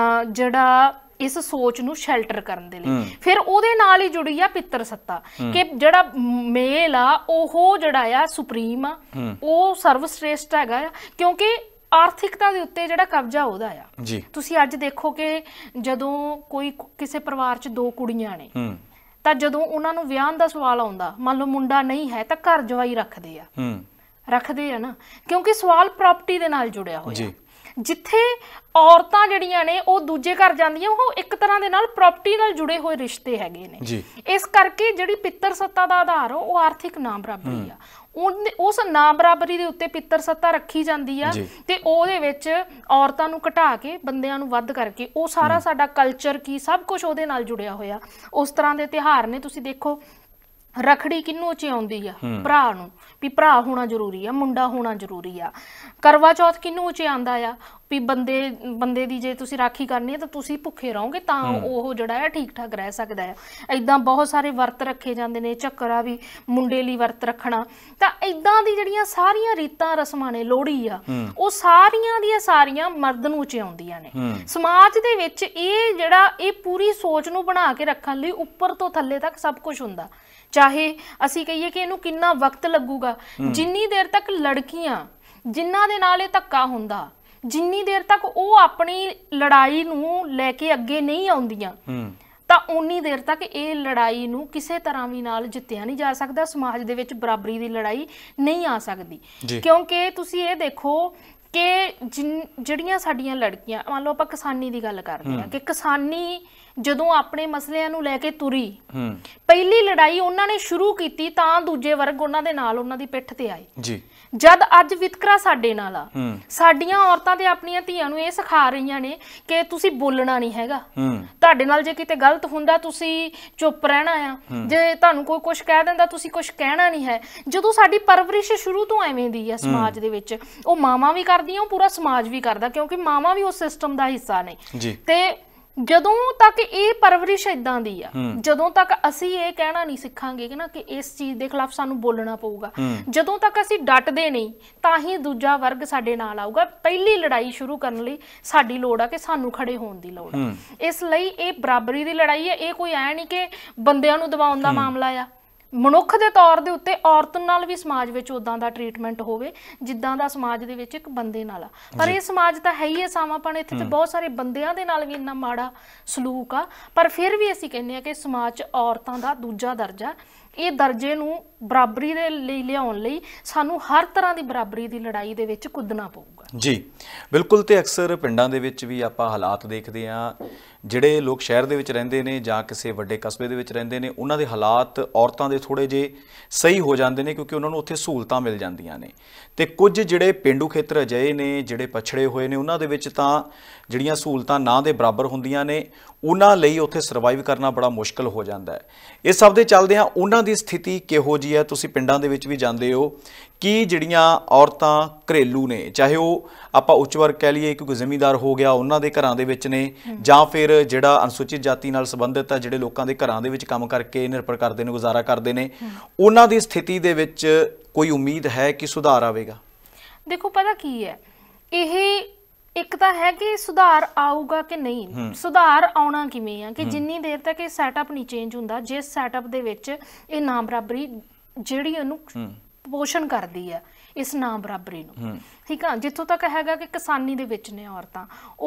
Speaker 2: ਜਿਹੜਾ ਇਸ ਸੋਚ ਨੂੰ ਸ਼ੈਲਟਰ ਕਰਨ ਦੇ ਲਈ। ਫਿਰ ਉਹਦੇ ਨਾਲ ਹੀ ਜੁੜੀ ਆ ਪਿੱਤਰ ਸੱਤਾ ਕਿ ਜਿਹੜਾ ਮੇਲ ਆ ਉਹ ਜਿਹੜਾ ਆ ਸੁਪਰੀਮ ਆ, ਉਹ ਸਰਵਸ਼੍ਰੇਸ਼ਟ ਹੈਗਾ ਆ, ਕਿਉਂਕਿ ਆਰਥਿਕਤਾ ਦੇ ਉੱਤੇ ਜਿਹੜਾ ਕਬਜ਼ਾ ਉਹਦਾ ਆ। ਤੁਸੀਂ ਅੱਜ ਦੇਖੋ ਕਿ ਜਦੋਂ ਕੋਈ ਕਿਸੇ ਪਰਿਵਾਰ 'ਚ ਦੋ ਕੁੜੀਆਂ ਨੇ ਤਾਂ ਜਦੋਂ ਉਹਨਾਂ ਨੂੰ ਵਿਆਹਣ ਦਾ ਸਵਾਲ ਆਉਂਦਾ, ਮੰਨ ਲਓ ਮੁੰਡਾ ਨਹੀਂ ਹੈ ਤਾਂ ਘਰ ਜਵਾਈ ਰੱਖਦੇ ਆ ਰੱਖਦੇ ਆ ਨਾ, ਕਿਉਂਕਿ ਸਵਾਲ ਪ੍ਰਾਪਰਟੀ ਦੇ ਨਾਲ ਜੁੜਿਆ ਹੋਇਆ। ਜਿੱਥੇ ਔਰਤਾਂ ਜਿਹੜੀਆਂ ਨੇ ਉਹ ਦੂਜੇ ਘਰ ਜਾਂਦੀਆਂ, ਉਹ ਇੱਕ ਤਰ੍ਹਾਂ ਦੇ ਨਾਲ ਪ੍ਰਾਪਰਟੀ ਨਾਲ ਜੁੜੇ ਹੋਏ ਰਿਸ਼ਤੇ ਹੈਗੇ ਨੇ। ਇਸ ਕਰਕੇ ਜਿਹੜੀ ਪਿੱਤਰ ਸੱਤਾ ਦਾ ਆਧਾਰ ਉਹ ਆਰਥਿਕ ਨਾ ਬਰਾਬਰੀ ਆ। ਉਸ ਨਾ ਬਰਾਬਰੀ ਦੇ ਉੱਤੇ ਪਿੱਤਰ ਸੱਤਾ ਰੱਖੀ ਜਾਂਦੀ ਆ ਤੇ ਉਹਦੇ ਵਿੱਚ ਔਰਤਾਂ ਨੂੰ ਘਟਾ ਕੇ ਬੰਦਿਆਂ ਨੂੰ ਵੱਧ ਕਰਕੇ ਉਹ ਸਾਰਾ ਸਾਡਾ ਕਲਚਰ ਕੀ ਸਭ ਕੁਝ ਉਹਦੇ ਨਾਲ ਜੁੜਿਆ ਹੋਇਆ। ਉਸ ਤਰ੍ਹਾਂ ਦੇ ਤਿਉਹਾਰ ਨੇ, ਤੁਸੀਂ ਦੇਖੋ ਰੱਖੜੀ ਕਿਹਨੂੰ ਉਚਿਆਉਂਦੀ ਆ? ਭਰਾ ਨੂੰ, ਵੀ ਭਰਾ ਹੋਣਾ ਜ਼ਰੂਰੀ ਆ, ਮੁੰਡਾ ਹੋਣਾ ਜ਼ਰੂਰੀ ਆ। ਕਰਵਾ ਚੌਥ ਕਿਹਨੂੰ ਉਚਿਆਉਂਦਾ ਆ? ਵੀ ਬੰਦੇ ਬੰਦੇ ਦੀ ਜੇ ਤੁਸੀਂ ਰਾਖੀ ਕਰਨੀ ਹੈ ਤਾਂ ਤੁਸੀਂ ਭੁੱਖੇ ਰਹੋਗੇ ਤਾਂ ਉਹ ਜਿਹੜਾ ਹੈ ਠੀਕ ਠਾਕ ਰਹਿ ਸਕਦਾ ਹੈ। ਇੱਦਾਂ ਬਹੁਤ ਸਾਰੇ ਵਰਤ ਰੱਖੇ ਜਾਂਦੇ ਨੇ, ਝੱਕਰਾ ਵੀ ਮੁੰਡੇ ਲਈ ਵਰਤ ਰੱਖਣਾ। ਤਾਂ ਇੱਦਾਂ ਦੀ ਜਿਹੜੀਆਂ ਸਾਰੀਆਂ ਰੀਤਾਂ ਰਸਮਾਂ ਨੇ, ਲੋਹੜੀ ਆ, ਉਹ ਸਾਰੀਆਂ ਦੀਆਂ ਸਾਰੀਆਂ ਮਰਦ ਨੂੰ ਉਚਿਆਉਂਦੀਆਂ ਨੇ। ਸਮਾਜ ਦੇ ਵਿੱਚ ਇਹ ਜਿਹੜਾ ਇਹ ਪੂਰੀ ਸੋਚ ਨੂੰ ਬਣਾ ਕੇ ਰੱਖਣ ਲਈ ਉੱਪਰ ਤੋਂ ਥੱਲੇ ਤੱਕ ਸਭ ਕੁਝ ਹੁੰਦਾ। ਚਾਹੇ ਅਸੀਂ ਕਹੀਏ ਕਿ ਇਹਨੂੰ ਕਿੰਨਾ ਵਕਤ ਲੱਗੂਗਾ, ਜਿੰਨੀ ਦੇਰ ਤੱਕ ਲੜਕੀਆਂ ਜਿਨ੍ਹਾਂ ਦੇ ਨਾਲ ਇਹ ਧੱਕਾ ਹੁੰਦਾ, ਜਿੰਨੀ ਦੇਰ ਤੱਕ ਉਹ ਆਪਣੀ ਲੜਾਈ ਨੂੰ ਲੈ ਕੇ ਅੱਗੇ ਨਹੀਂ ਆਉਂਦੀਆਂ ਤਾਂ ਉਨੀ ਦੇਰ ਤੱਕ ਇਹ ਲੜਾਈ ਨੂੰ ਕਿਸੇ ਤਰ੍ਹਾਂ ਵੀ ਨਾਲ ਜਿੱਤਿਆ ਨਹੀਂ ਜਾ ਸਕਦਾ। ਸਮਾਜ ਦੇ ਵਿੱਚ ਬਰਾਬਰੀ ਦੀ ਲੜਾਈ ਨਹੀਂ ਆ ਸਕਦੀ। ਕਿਉਂਕਿ ਤੁਸੀਂ ਇਹ ਦੇਖੋ ਕਿ ਜਿਹੜੀਆਂ ਸਾਡੀਆਂ ਲੜਕੀਆਂ, ਮੰਨ ਲਓ ਆਪਾਂ ਕਿਸਾਨੀ ਦੀ ਗੱਲ ਕਰਦੇ ਹਾਂ, ਕਿ ਕਿਸਾਨੀ ਜਦੋਂ ਆਪਣੇ ਮਸਲਿਆਂ ਨੂੰ ਲੈ ਕੇ ਤੁਰੀ, ਪਹਿਲੀ ਲੜਾਈ ਉਹਨਾਂ ਨੇ ਸ਼ੁਰੂ ਕੀਤੀ ਤਾਂ ਦੂਜੇ ਵਰਗ ਉਹਨਾਂ ਦੇ ਨਾਲ ਉਹਨਾਂ ਦੀ ਪਿੱਠ ਤੇ ਆਏ। ਜਦ ਅੱਜ ਵਿਤਕਰਾ ਸਾਡੇ ਨਾਲ ਆ, ਸਾਡੀਆਂ ਔਰਤਾਂ ਤੇ ਆਪਣੀਆਂ ਧੀਆਂ ਨੂੰ ਇਹ ਸਿਖਾ ਰਹੀਆਂ ਨੇ ਕਿ ਤੁਸੀਂ ਬੋਲਣਾ ਨਹੀਂ ਹੈਗਾ, ਤੁਹਾਡੇ ਨਾਲ ਜੇ ਕਿਤੇ ਗਲਤ ਹੁੰਦਾ ਤੁਸੀਂ ਚੁੱਪ ਰਹਿਣਾ ਆ, ਜੇ ਤੁਹਾਨੂੰ ਕੋਈ ਕੁਝ ਕਹਿ ਦਿੰਦਾ ਤੁਸੀਂ ਕੁਝ ਕਹਿਣਾ ਨਹੀਂ ਹੈ। ਜਦੋਂ ਸਾਡੀ ਪਰਵਰਿਸ਼ ਸ਼ੁਰੂ ਤੋਂ ਐਵੇਂ ਦੀ ਆ ਸਮਾਜ ਦੇ ਵਿੱਚ, ਉਹ ਮਾਵਾਂ ਵੀ ਕਰਦੀਆਂ, ਉਹ ਪੂਰਾ ਸਮਾਜ ਵੀ ਕਰਦਾ, ਕਿਉਂਕਿ ਮਾਵਾਂ ਵੀ ਉਸ ਸਿਸਟਮ ਦਾ ਹਿੱਸਾ ਨੇ। ਤੇ ਜਦੋਂ ਤੱਕ ਇਹ ਪਰਵਰਿਸ਼ ਇਦਾਂ ਦੀ ਆ, ਜਦੋਂ ਤੱਕ ਅਸੀਂ ਇਹ ਕਹਿਣਾ ਨਹੀਂ ਸਿੱਖਾਂਗੇ ਕਿ ਨਾ ਕਿ ਇਸ ਚੀਜ਼ ਦੇ ਖਿਲਾਫ ਸਾਨੂੰ ਬੋਲਣਾ ਪਊਗਾ, ਜਦੋਂ ਤੱਕ ਅਸੀਂ ਡਟਦੇ ਨਹੀਂ ਤਾਂ ਹੀ ਦੂਜਾ ਵਰਗ ਸਾਡੇ ਨਾਲ ਆਊਗਾ। ਪਹਿਲੀ ਲੜਾਈ ਸ਼ੁਰੂ ਕਰਨ ਲਈ ਸਾਡੀ ਲੋੜ ਆ ਕਿ ਸਾਨੂੰ ਖੜੇ ਹੋਣ ਦੀ ਲੋੜ ਆ। ਇਸ ਲਈ ਇਹ ਬਰਾਬਰੀ ਦੀ ਲੜਾਈ ਹੈ। ਇਹ ਕੋਈ ਐ ਨਹੀਂ ਕਿ ਬੰਦਿਆਂ ਨੂੰ ਦਬਾਉਣ ਦਾ ਮਾਮਲਾ ਆ। ਮਨੁੱਖ ਦੇ ਤੌਰ ਦੇ ਉੱਤੇ ਔਰਤ ਨਾਲ ਵੀ ਸਮਾਜ ਵਿੱਚ ਉਦਾਂ ਦਾ ਟ੍ਰੀਟਮੈਂਟ ਹੋਵੇ ਜਿੱਦਾਂ ਦਾ ਸਮਾਜ ਦੇ ਵਿੱਚ ਇੱਕ ਬੰਦੇ ਨਾਲ ਆ। ਪਰ ਇਹ ਸਮਾਜ ਤਾਂ ਹੈ ਹੀ ਹੈ ਸਾਵਾਂਪਣ, ਇੱਥੇ ਤੇ ਬਹੁਤ ਸਾਰੇ ਬੰਦਿਆਂ ਦੇ ਨਾਲ ਵੀ ਇੰਨਾ ਮਾੜਾ ਸਲੂਕ ਆ, ਪਰ ਫਿਰ ਵੀ ਅਸੀਂ ਕਹਿੰਦੇ ਆ ਕਿ ਸਮਾਜ 'ਚ ਔਰਤਾਂ ਦਾ ਦੂਜਾ ਦਰਜਾ, ਇਹ ਦਰਜੇ ਨੂੰ ਬਰਾਬਰੀ ਦੇ ਲਈ ਲਿਆਉਣ ਲਈ ਸਾਨੂੰ ਹਰ ਤਰ੍ਹਾਂ ਦੀ ਬਰਾਬਰੀ ਦੀ ਲੜਾਈ ਦੇ ਵਿੱਚ ਕੁੱਦਣਾ ਪਊਗਾ।
Speaker 1: ਜੀ ਬਿਲਕੁਲ। ਤੇ ਅਕਸਰ ਪਿੰਡਾਂ ਦੇ ਵਿੱਚ ਵੀ ਆਪਾਂ ਹਾਲਾਤ ਦੇਖਦੇ ਹਾਂ, ਜਿਹੜੇ ਲੋਕ ਸ਼ਹਿਰ ਦੇ ਵਿੱਚ ਰਹਿੰਦੇ ਨੇ ਜਾਂ ਕਿਸੇ ਵੱਡੇ ਕਸਬੇ ਦੇ ਵਿੱਚ ਰਹਿੰਦੇ ਨੇ, ਉਹਨਾਂ ਦੇ ਹਾਲਾਤ ਔਰਤਾਂ ਦੇ ਥੋੜ੍ਹੇ ਜਿਹੇ ਸਹੀ ਹੋ ਜਾਂਦੇ ਨੇ ਕਿਉਂਕਿ ਉਹਨਾਂ ਨੂੰ ਉੱਥੇ ਸਹੂਲਤਾਂ ਮਿਲ ਜਾਂਦੀਆਂ ਨੇ। ਤੇ ਕੁਝ ਜਿਹੜੇ ਪੇਂਡੂ ਖੇਤਰ ਅਜਿਹੇ ਨੇ ਜਿਹੜੇ ਪਛੜੇ ਹੋਏ ਨੇ, ਉਹਨਾਂ ਦੇ ਵਿੱਚ ਤਾਂ ਜਿਹੜੀਆਂ ਸਹੂਲਤਾਂ ਨਾ ਦੇ ਬਰਾਬਰ ਹੁੰਦੀਆਂ ਨੇ, ਉਹਨਾਂ ਲਈ ਉੱਥੇ ਸਰਵਾਈਵ ਕਰਨਾ ਬੜਾ ਮੁਸ਼ਕਲ ਹੋ ਜਾਂਦਾ ਹੈ। ਇਸ ਸਭ ਦੇ ਚੱਲਦਿਆਂ ਉਹਨਾਂ ਦੀ ਸਥਿਤੀ ਕਿਹੋ ਜਿਹੀ ਹੈ? ਤੁਸੀਂ ਪਿੰਡਾਂ ਦੇ ਵਿੱਚ ਵੀ ਜਾਂਦੇ ਹੋ ਕਿ ਜਿਹੜੀਆਂ ਔਰਤਾਂ ਘਰੇਲੂ ਨੇ, ਚਾਹੇ ਉਹ ਆਪਾਂ ਉੱਚ ਵਰਗ ਕਹਿ ਲਈਏ ਕਿਉਂਕਿ ਜ਼ਿਮੀਂਦਾਰ ਹੋ ਗਿਆ, ਉਹਨਾਂ ਦੇ ਘਰਾਂ ਦੇ ਵਿੱਚ ਨੇ, ਜਾਂ ਫਿਰ ਜਿਹੜਾ ਅਨੁਸੂਚਿਤ ਜਾਤੀ ਨਾਲ ਸੰਬੰਧਿਤ ਹੈ, ਜਿਹੜੇ ਲੋਕਾਂ ਦੇ ਘਰਾਂ ਦੇ ਵਿੱਚ ਕੰਮ ਕਰਕੇ ਨਿਰਭਰ ਕਰਦੇ ਨੇ, ਗੁਜ਼ਾਰਾ ਕਰਦੇ ਨੇ, ਉਹਨਾਂ ਦੀ ਸਥਿਤੀ ਦੇ ਵਿੱਚ ਕੋਈ ਉਮੀਦ ਹੈ ਕਿ ਸੁਧਾਰ ਆਵੇਗਾ?
Speaker 2: ਦੇਖੋ ਪਤਾ ਕੀ ਹੈ, ਇਹ ਇੱਕ ਤਾਂ ਹੈ ਕਿ ਸੁਧਾਰ ਆਊਗਾ ਕਿ ਨਹੀਂ। ਸੁਧਾਰ ਆਉਣਾ ਕਿਵੇਂ ਆ ਕਿ ਜਿੰਨੀ ਦੇਰ ਤੱਕ ਇਹ ਸੈਟਅਪ ਨਹੀਂ ਚੇਂਜ ਹੁੰਦਾ, ਜਿਸ ਸੈਟਅਪ ਦੇ ਵਿੱਚ ਇਹ ਨਾ ਬਰਾਬਰੀ ਜਿਹੜੀ ਉਹਨੂੰ ਪੋਸ਼ਣ ਕਰਦੀ ਆ, ਇਸ ਨਾ ਬਰਾਬਰੀ ਨੂੰ, ਠੀਕ ਆ। ਜਿੱਥੋਂ ਤੱਕ ਹੈਗਾ ਕਿ ਕਿਸਾਨੀ ਦੇ ਵਿੱਚ ਨੇ ਔਰਤਾਂ,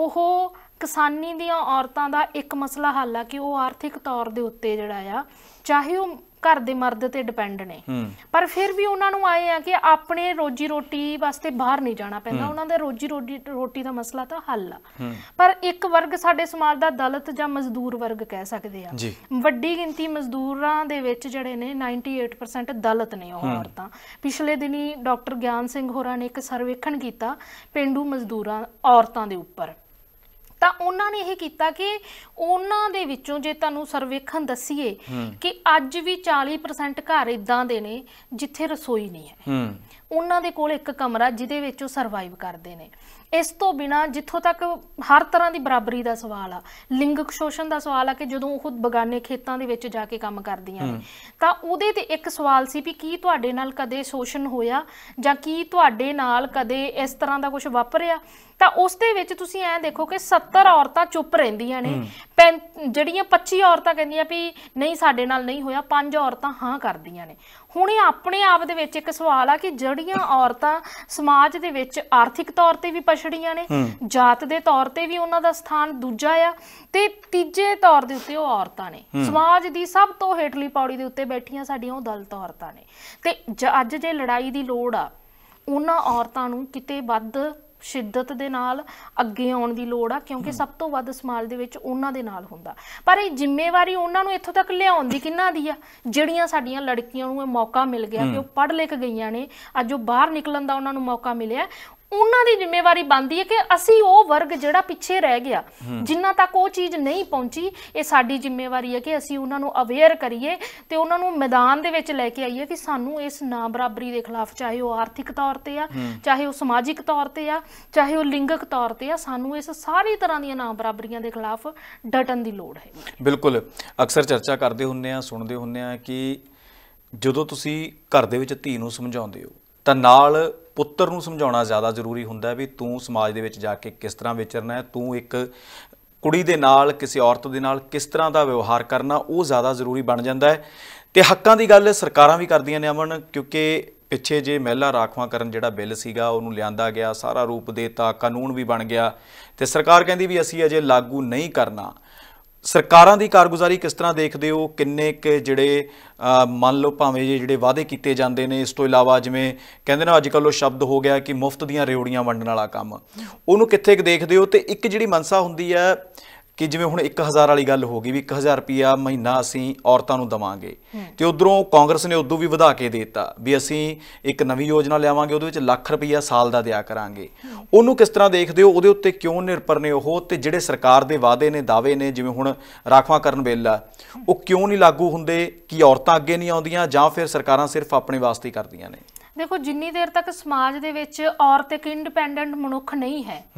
Speaker 2: ਉਹ ਕਿਸਾਨੀ ਦੀਆਂ ਔਰਤਾਂ ਦਾ ਇੱਕ ਮਸਲਾ ਹੱਲ ਆ ਕਿ ਉਹ ਆਰਥਿਕ ਤੌਰ ਦੇ ਉੱਤੇ ਜਿਹੜਾ ਆ, ਚਾਹੇ ਉਹ ਘਰ ਦੇ ਮਰਦ ਤੇ ਡਿਪੈਂਡ ਨੇ, ਪਰ ਫਿਰ ਵੀ ਉਹਨਾਂ ਨੂੰ ਆਏ ਆ ਕਿ ਆਪਣੇ ਰੋਜੀ ਰੋਟੀ ਵਾਸਤੇ ਬਾਹਰ ਨਹੀਂ ਜਾਣਾ ਪੈਂਦਾ, ਉਹਨਾਂ ਦੇ ਰੋਜੀ ਰੋਟੀ ਰੋਟੀ ਦਾ ਮਸਲਾ ਤਾਂ ਹੱਲ ਆ। ਪਰ ਇੱਕ ਵਰਗ ਸਾਡੇ ਸਮਾਜ ਦਾ ਦਲਿਤ ਜਾਂ ਮਜ਼ਦੂਰ ਵਰਗ ਕਹਿ ਸਕਦੇ ਆ, ਵੱਡੀ ਗਿਣਤੀ ਮਜ਼ਦੂਰਾਂ ਦੇ ਵਿੱਚ ਜਿਹੜੇ ਨੇ ਅਠਾਨਵੇਂ ਪਰਸੈਂਟ ਦਲਿਤ ਨੇ ਉਹ ਔਰਤਾਂ। ਪਿਛਲੇ ਦਿਨੀ ਡਾਕਟਰ ਗਿਆਨ ਸਿੰਘ ਹੋਰਾਂ ਨੇ ਇੱਕ ਸਰਵੇਖਣ ਕੀਤਾ ਪੇਂਡੂ ਮਜ਼ਦੂਰਾਂ ਔਰਤਾਂ ਦੇ ਉੱਪਰ, ਤਾਂ ਉਹਨਾਂ ਨੇ ਇਹ ਕੀਤਾ ਕਿ ਉਹਨਾਂ ਦੇ ਵਿੱਚੋਂ ਜੇ ਤੁਹਾਨੂੰ ਸਰਵੇਖਣ ਦੱਸੀਏ ਕਿ ਅੱਜ ਵੀ ਚਾਲੀ ਪਰਸੈਂਟ ਘਰ ਇਦਾਂ ਦੇ ਨੇ ਜਿੱਥੇ ਰਸੋਈ ਨਹੀਂ ਹੈ, ਉਹਨਾਂ ਦੇ ਕੋਲ ਇੱਕ ਕਮਰਾ ਜਿਹਦੇ ਵਿੱਚ ਉਹ ਸਰਵਾਈਵ ਕਰਦੇ ਨੇ। ਇਸ ਤੋਂ ਬਿਨਾਂ ਜਿੱਥੋਂ ਤੱਕ ਹਰ ਤਰ੍ਹਾਂ ਦੀ ਬਰਾਬਰੀ ਦਾ ਸਵਾਲ ਆ, ਲਿੰਗਕ ਸ਼ੋਸ਼ਣ ਦਾ ਸਵਾਲ ਆ ਕਿ ਜਦੋਂ ਉਹ ਬਗਾਨੇ ਖੇਤਾਂ ਦੇ ਵਿੱਚ ਜਾ ਕੇ ਕੰਮ ਕਰਦੀਆਂ ਨੇ, ਤਾਂ ਉਹਦੇ ਤੇ ਇੱਕ ਸਵਾਲ ਸੀ ਵੀ ਕੀ ਤੁਹਾਡੇ ਨਾਲ ਕਦੇ ਸ਼ੋਸ਼ਣ ਹੋਇਆ ਜਾਂ ਕੀ ਤੁਹਾਡੇ ਨਾਲ ਕਦੇ ਇਸ ਤਰ੍ਹਾਂ ਦਾ ਕੁਝ ਵਾਪਰਿਆ? ਤਾਂ ਉਸ ਦੇ ਵਿੱਚ ਤੁਸੀਂ ਐਂ ਦੇਖੋ ਕਿ ਸੱਤਰ ਔਰਤਾਂ ਚੁੱਪ ਰਹਿੰਦੀਆਂ ਨੇ, ਜਿਹੜੀਆਂ ਪੱਚੀ ਔਰਤਾਂ ਕਹਿੰਦੀਆਂ ਵੀ ਨਹੀਂ ਸਾਡੇ ਨਾਲ ਨਹੀਂ ਹੋਇਆ, ਪੰਜ ਔਰਤਾਂ ਹਾਂ ਕਰਦੀਆਂ ਨੇ। ਹੁਣ ਇਹ ਆਪਣੇ ਆਪ ਦੇ ਵਿੱਚ ਇੱਕ ਸਵਾਲ ਆ ਕਿ ਜਿਹੜੀਆਂ ਔਰਤਾਂ ਸਮਾਜ ਦੇ ਵਿੱਚ ਆਰਥਿਕ ਤੌਰ ਤੇ ਵੀ ਪਛੜੀਆਂ ਨੇ, ਜਾਤ ਦੇ ਤੌਰ ਤੇ ਵੀ ਉਹਨਾਂ ਦਾ ਸਥਾਨ ਦੂਜਾ ਆ, ਤੇ ਤੀਜੇ ਤੌਰ ਦੇ ਉੱਤੇ ਉਹ ਔਰਤਾਂ ਨੇ, ਸਮਾਜ ਦੀ ਸਭ ਤੋਂ ਹੇਠਲੀ ਪੌੜੀ ਦੇ ਉੱਤੇ ਬੈਠੀਆਂ ਸਾਡੀਆਂ ਉਹ ਦਲਿਤ ਔਰਤਾਂ ਨੇ। ਤੇ ਅੱਜ ਜੇ ਲੜਾਈ ਦੀ ਲੋੜ ਆ, ਉਹਨਾਂ ਔਰਤਾਂ ਨੂੰ ਕਿਤੇ ਵੱਧ ਸ਼ਿੱਦਤ ਦੇ ਨਾਲ ਅੱਗੇ ਆਉਣ ਦੀ ਲੋੜ ਆ, ਕਿਉਂਕਿ ਸਭ ਤੋਂ ਵੱਧ ਸਮਾਜ ਦੇ ਵਿੱਚ ਉਹਨਾਂ ਦੇ ਨਾਲ ਹੁੰਦਾ। ਪਰ ਇਹ ਜ਼ਿੰਮੇਵਾਰੀ ਉਹਨਾਂ ਨੂੰ ਇੱਥੋਂ ਤੱਕ ਲਿਆਉਣ ਦੀ ਕਿਹਨਾਂ ਦੀ ਆ? ਜਿਹੜੀਆਂ ਸਾਡੀਆਂ ਲੜਕੀਆਂ ਨੂੰ ਇਹ ਮੌਕਾ ਮਿਲ ਗਿਆ ਕਿ ਉਹ ਪੜ੍ਹ ਲਿਖ ਗਈਆਂ ਨੇ, ਅੱਜ ਉਹ ਬਾਹਰ ਨਿਕਲਣ ਦਾ ਉਹਨਾਂ ਨੂੰ ਮੌਕਾ ਮਿਲਿਆ, ਉਹਨਾਂ ਦੀ ਜ਼ਿੰਮੇਵਾਰੀ ਬਣਦੀ ਹੈ ਕਿ ਅਸੀਂ ਉਹ ਵਰਗ ਜਿਹੜਾ ਪਿੱਛੇ ਰਹਿ ਗਿਆ, ਜਿਨ੍ਹਾਂ ਤੱਕ ਉਹ ਚੀਜ਼ ਨਹੀਂ ਪਹੁੰਚੀ, ਇਹ ਸਾਡੀ ਜ਼ਿੰਮੇਵਾਰੀ ਹੈ ਕਿ ਅਸੀਂ ਉਹਨਾਂ ਨੂੰ ਅਵੇਅਰ ਕਰੀਏ ਤੇ ਉਹਨਾਂ ਨੂੰ ਮੈਦਾਨ ਦੇ ਵਿੱਚ ਲੈ ਕੇ ਆਈਏ ਕਿ ਸਾਨੂੰ ਇਸ ਨਾ ਬਰਾਬਰੀ ਦੇ ਖਿਲਾਫ, ਚਾਹੇ ਉਹ ਆਰਥਿਕ ਤੌਰ ਤੇ ਆ, ਚਾਹੇ ਉਹ ਸਮਾਜਿਕ ਤੌਰ ਤੇ ਆ, ਚਾਹੇ ਉਹ ਲਿੰਗਕ ਤੌਰ ਤੇ ਆ, ਸਾਨੂੰ ਇਸ ਸਾਰੀ ਤਰ੍ਹਾਂ ਦੀਆਂ ਨਾ ਬਰਾਬਰੀਆਂ ਦੇ ਖਿਲਾਫ ਡਟਣ ਦੀ ਲੋੜ ਹੈ।
Speaker 1: ਬਿਲਕੁਲ। ਅਕਸਰ ਚਰਚਾ ਕਰਦੇ ਹੁੰਦੇ ਆ, ਸੁਣਦੇ ਹੁੰਦੇ ਆ ਕਿ ਜਦੋਂ ਤੁਸੀਂ ਘਰ ਦੇ ਵਿੱਚ ਧੀ ਨੂੰ ਸਮਝਾਉਂਦੇ ਹੋ ਤਾਂ ਨਾਲ ਪੁੱਤਰ ਨੂੰ ਸਮਝਾਉਣਾ ਜ਼ਿਆਦਾ ਜ਼ਰੂਰੀ ਹੁੰਦਾ ਵੀ ਤੂੰ ਸਮਾਜ ਦੇ ਵਿੱਚ ਜਾ ਕੇ ਕਿਸ ਤਰ੍ਹਾਂ ਵਿਚਰਨਾ ਹੈ, ਤੂੰ ਇੱਕ ਕੁੜੀ ਦੇ ਨਾਲ, ਕਿਸੇ ਔਰਤ ਦੇ ਨਾਲ ਕਿਸ ਤਰ੍ਹਾਂ ਦਾ ਵਿਵਹਾਰ ਕਰਨਾ, ਉਹ ਜ਼ਿਆਦਾ ਜ਼ਰੂਰੀ ਬਣ ਜਾਂਦਾ ਹੈ। ਤੇ ਹੱਕਾਂ ਦੀ ਗੱਲ ਸਰਕਾਰਾਂ ਵੀ ਕਰਦੀਆਂ ਨੇ ਅਮਨ, ਕਿਉਂਕਿ ਪਿੱਛੇ ਜੇ ਮਹਿਲਾ ਰਾਖਵਾਂਕਰਨ ਜਿਹੜਾ ਬਿੱਲ ਸੀਗਾ ਉਹਨੂੰ ਲਿਆਂਦਾ ਗਿਆ, ਸਾਰਾ ਰੂਪ ਦੇਤਾ, ਕਾਨੂੰਨ ਵੀ ਬਣ ਗਿਆ, ਤੇ ਸਰਕਾਰ ਕਹਿੰਦੀ ਵੀ ਅਸੀਂ ਅਜੇ ਲਾਗੂ ਨਹੀਂ ਕਰਨਾ। ਸਰਕਾਰਾਂ ਦੀ ਕਾਰਗੁਜ਼ਾਰੀ ਕਿਸ ਤਰ੍ਹਾਂ ਦੇਖਦੇ ਹੋ? ਕਿੰਨੇ ਕੁ ਜਿਹੜੇ ਮੰਨ ਲਓ ਭਾਵੇਂ ਜੇ ਜਿਹੜੇ ਵਾਅਦੇ ਕੀਤੇ ਜਾਂਦੇ ਨੇ, ਇਸ ਤੋਂ ਇਲਾਵਾ ਜਿਵੇਂ ਕਹਿੰਦੇ ਨਾ ਅੱਜ ਕੱਲ੍ਹ ਉਹ ਸ਼ਬਦ ਹੋ ਗਿਆ ਕਿ ਮੁਫਤ ਦੀਆਂ ਰਿਓੜੀਆਂ ਵੰਡਣ ਵਾਲਾ ਕੰਮ, ਉਹਨੂੰ ਕਿੱਥੇ ਕੁ ਦੇਖਦੇ ਹੋ? ਤੇ ਇੱਕ ਜਿਹੜੀ ਮਨਸਾ ਹੁੰਦੀ ਹੈ ਕਿ ਜਿਵੇਂ ਹੁਣ ਇੱਕ ਹਜ਼ਾਰ ਵਾਲੀ ਗੱਲ ਹੋ ਗਈ ਵੀ ਇੱਕ ਹਜ਼ਾਰ ਰੁਪਈਆ ਮਹੀਨਾ ਅਸੀਂ ਔਰਤਾਂ ਨੂੰ ਦੇਵਾਂਗੇ, ਤੇ ਉਧਰੋਂ ਕਾਂਗਰਸ ਨੇ ਉਦੋਂ ਵੀ ਵਧਾ ਕੇ ਦੇ ਦਿੱਤਾ ਵੀ ਅਸੀਂ ਇੱਕ ਨਵੀਂ ਯੋਜਨਾ ਲਿਆਵਾਂਗੇ, ਉਹਦੇ ਵਿੱਚ ਲੱਖ ਰੁਪਈਆ ਸਾਲ ਦਾ ਦਿਆ ਕਰਾਂਗੇ। ਉਹਨੂੰ ਕਿਸ ਤਰ੍ਹਾਂ ਦੇਖਦੇ ਹੋ? ਉਹਦੇ ਉੱਤੇ ਕਿਉਂ ਨਿਰਭਰ ਨੇ ਉਹ? ਤੇ ਜਿਹੜੇ ਸਰਕਾਰ ਦੇ ਵਾਅਦੇ ਨੇ, ਦਾਅਵੇ ਨੇ, ਜਿਵੇਂ ਹੁਣ ਰਾਖਵਾਂਕਰਨ ਬਿੱਲ ਆ, ਉਹ ਕਿਉਂ ਨਹੀਂ ਲਾਗੂ ਹੁੰਦੇ? ਕੀ ਔਰਤਾਂ ਅੱਗੇ ਨਹੀਂ ਆਉਂਦੀਆਂ ਜਾਂ ਫਿਰ ਸਰਕਾਰਾਂ ਸਿਰਫ ਆਪਣੇ ਵਾਸਤੇ ਹੀ ਕਰਦੀਆਂ ਨੇ?
Speaker 2: ਦੇਖੋ, ਜਿੰਨੀ ਦੇਰ ਤੱਕ ਸਮਾਜ ਦੇ ਵਿੱਚ ਔਰਤ ਇੱਕ ਇੰਡੀਪੈਂਡੈਂਟ ਮਨੁੱਖ ਨਹੀਂ ਹੈ,